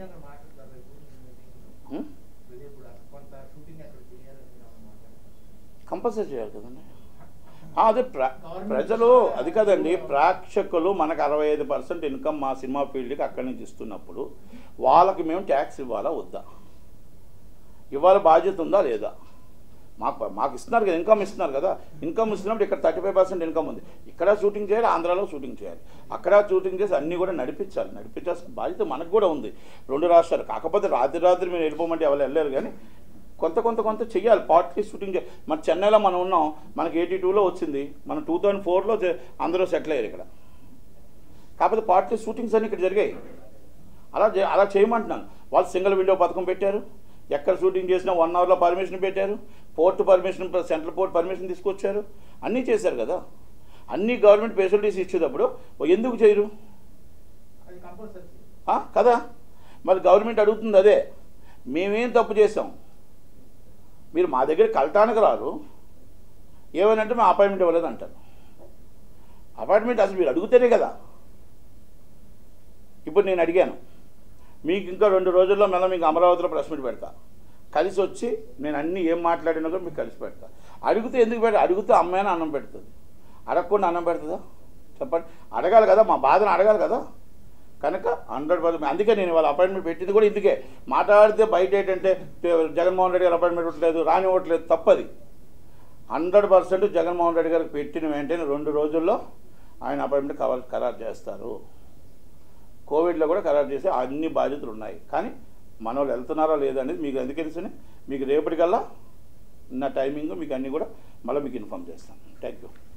కంపల్సరీ చేయాలి కదండి. అదే ప్రజలు అది కదండి, ప్రేక్షకులు మనకు 65% ఇన్కమ్ మా సినిమా ఫీల్డ్కి అక్కడి నుంచి ఇస్తున్నప్పుడు వాళ్ళకి మేము ట్యాక్స్ ఇవ్వాలా వద్దా? ఇవ్వాలి బాధ్యత ఉందా లేదా? మాకు ఇస్తున్నారు కదా, ఇన్కమ్ ఇస్తున్నారు కదా. ఇన్కమ్ ఇస్తున్నప్పుడు ఇక్కడ 35% ఇన్కమ్ ఉంది, ఇక్కడ షూటింగ్ చేయాలి, ఆంధ్రాలో షూటింగ్ చేయాలి, అక్కడ షూటింగ్ చేసి అన్నీ కూడా నడిపించాల్సిన బాధ్యత మనకు కూడా ఉంది, 2 రాష్ట్రాలు. కాకపోతే రాత్రి మీరు వెళ్ళిపోమంటే ఎవరు వెళ్ళారు, కానీ కొంత చెయ్యాలి. పార్ట్లీ షూటింగ్ మన చెన్నైలో మనం ఉన్నాం, మనకి 82లో వచ్చింది, మనం 2004లో అందరూ సెటిల్ అయ్యారు ఇక్కడ. కాకపోతే పార్ట్లీ షూటింగ్స్ అన్నీ ఇక్కడ జరిగాయి. అలా చేయమంటున్నాను. వాళ్ళు సింగిల్ విండో పథకం పెట్టారు, ఎక్కడ షూటింగ్ చేసినా 1 అవర్లో పర్మిషన్ పెట్టారు, port permission, central port permission తీసుకొచ్చారు, అన్నీ చేశారు కదా. అన్ని గవర్నమెంట్ ఫెసిలిటీస్ ఇచ్చేటప్పుడు ఎందుకు చేయరు కదా? మరి గవర్నమెంట్ అడుగుతుంది అదే, మేమేం తప్పు చేసాం, మీరు మా దగ్గర కలటానికి రారు, ఏమనంటే మేము అపాయింట్మెంట్ ఇవ్వలేదు అంటారు. అపాయింట్మెంట్ అసలు మీరు అడుగుతేనే కదా. ఇప్పుడు నేను అడిగాను, మీకు ఇంకా 2 రోజుల్లో మళ్ళీ మీకు అమరావతిలో ప్రెస్ మీట్ పెడతా, కలిసి వచ్చి నేను అన్నీ ఏం మాట్లాడినా కూడా మీకు కలిసి పెడతా. అడిగితే ఎందుకు అడిగితే అమ్మాయినా అన్నం పెడుతుంది, అడగకుండా అన్నం పెడుతుందా చెప్పండి? అడగాలి కదా, మా బాధను అడగాలి కదా. కనుక 100%. అందుకే నేను వాళ్ళ అపాయింట్మెంట్ పెట్టింది కూడా ఇందుకే. మాట్లాడితే బయట ఏంటంటే జగన్మోహన్ రెడ్డి గారు అపాయింట్మెంట్ ఇవ్వట్లేదు, రానివ్వట్లేదు, తప్పది. 100% జగన్మోహన్ రెడ్డి గారికి పెట్టిన వెంటనే 2 రోజుల్లో ఆయన అపాయింట్మెంట్ ఖరారు చేస్తారు. కోవిడ్లో కూడా ఖరారు చేసే అన్ని బాధ్యతలు ఉన్నాయి. కానీ మన వాళ్ళు వెళ్తున్నారా లేదా అనేది మీకు ఎందుకు తెలుసుని, మీకు రేపటికల్లా నా టైమింగ్ మీకు అన్నీ కూడా మళ్ళీ మీకు ఇన్ఫామ్ చేస్తాను. Thank you.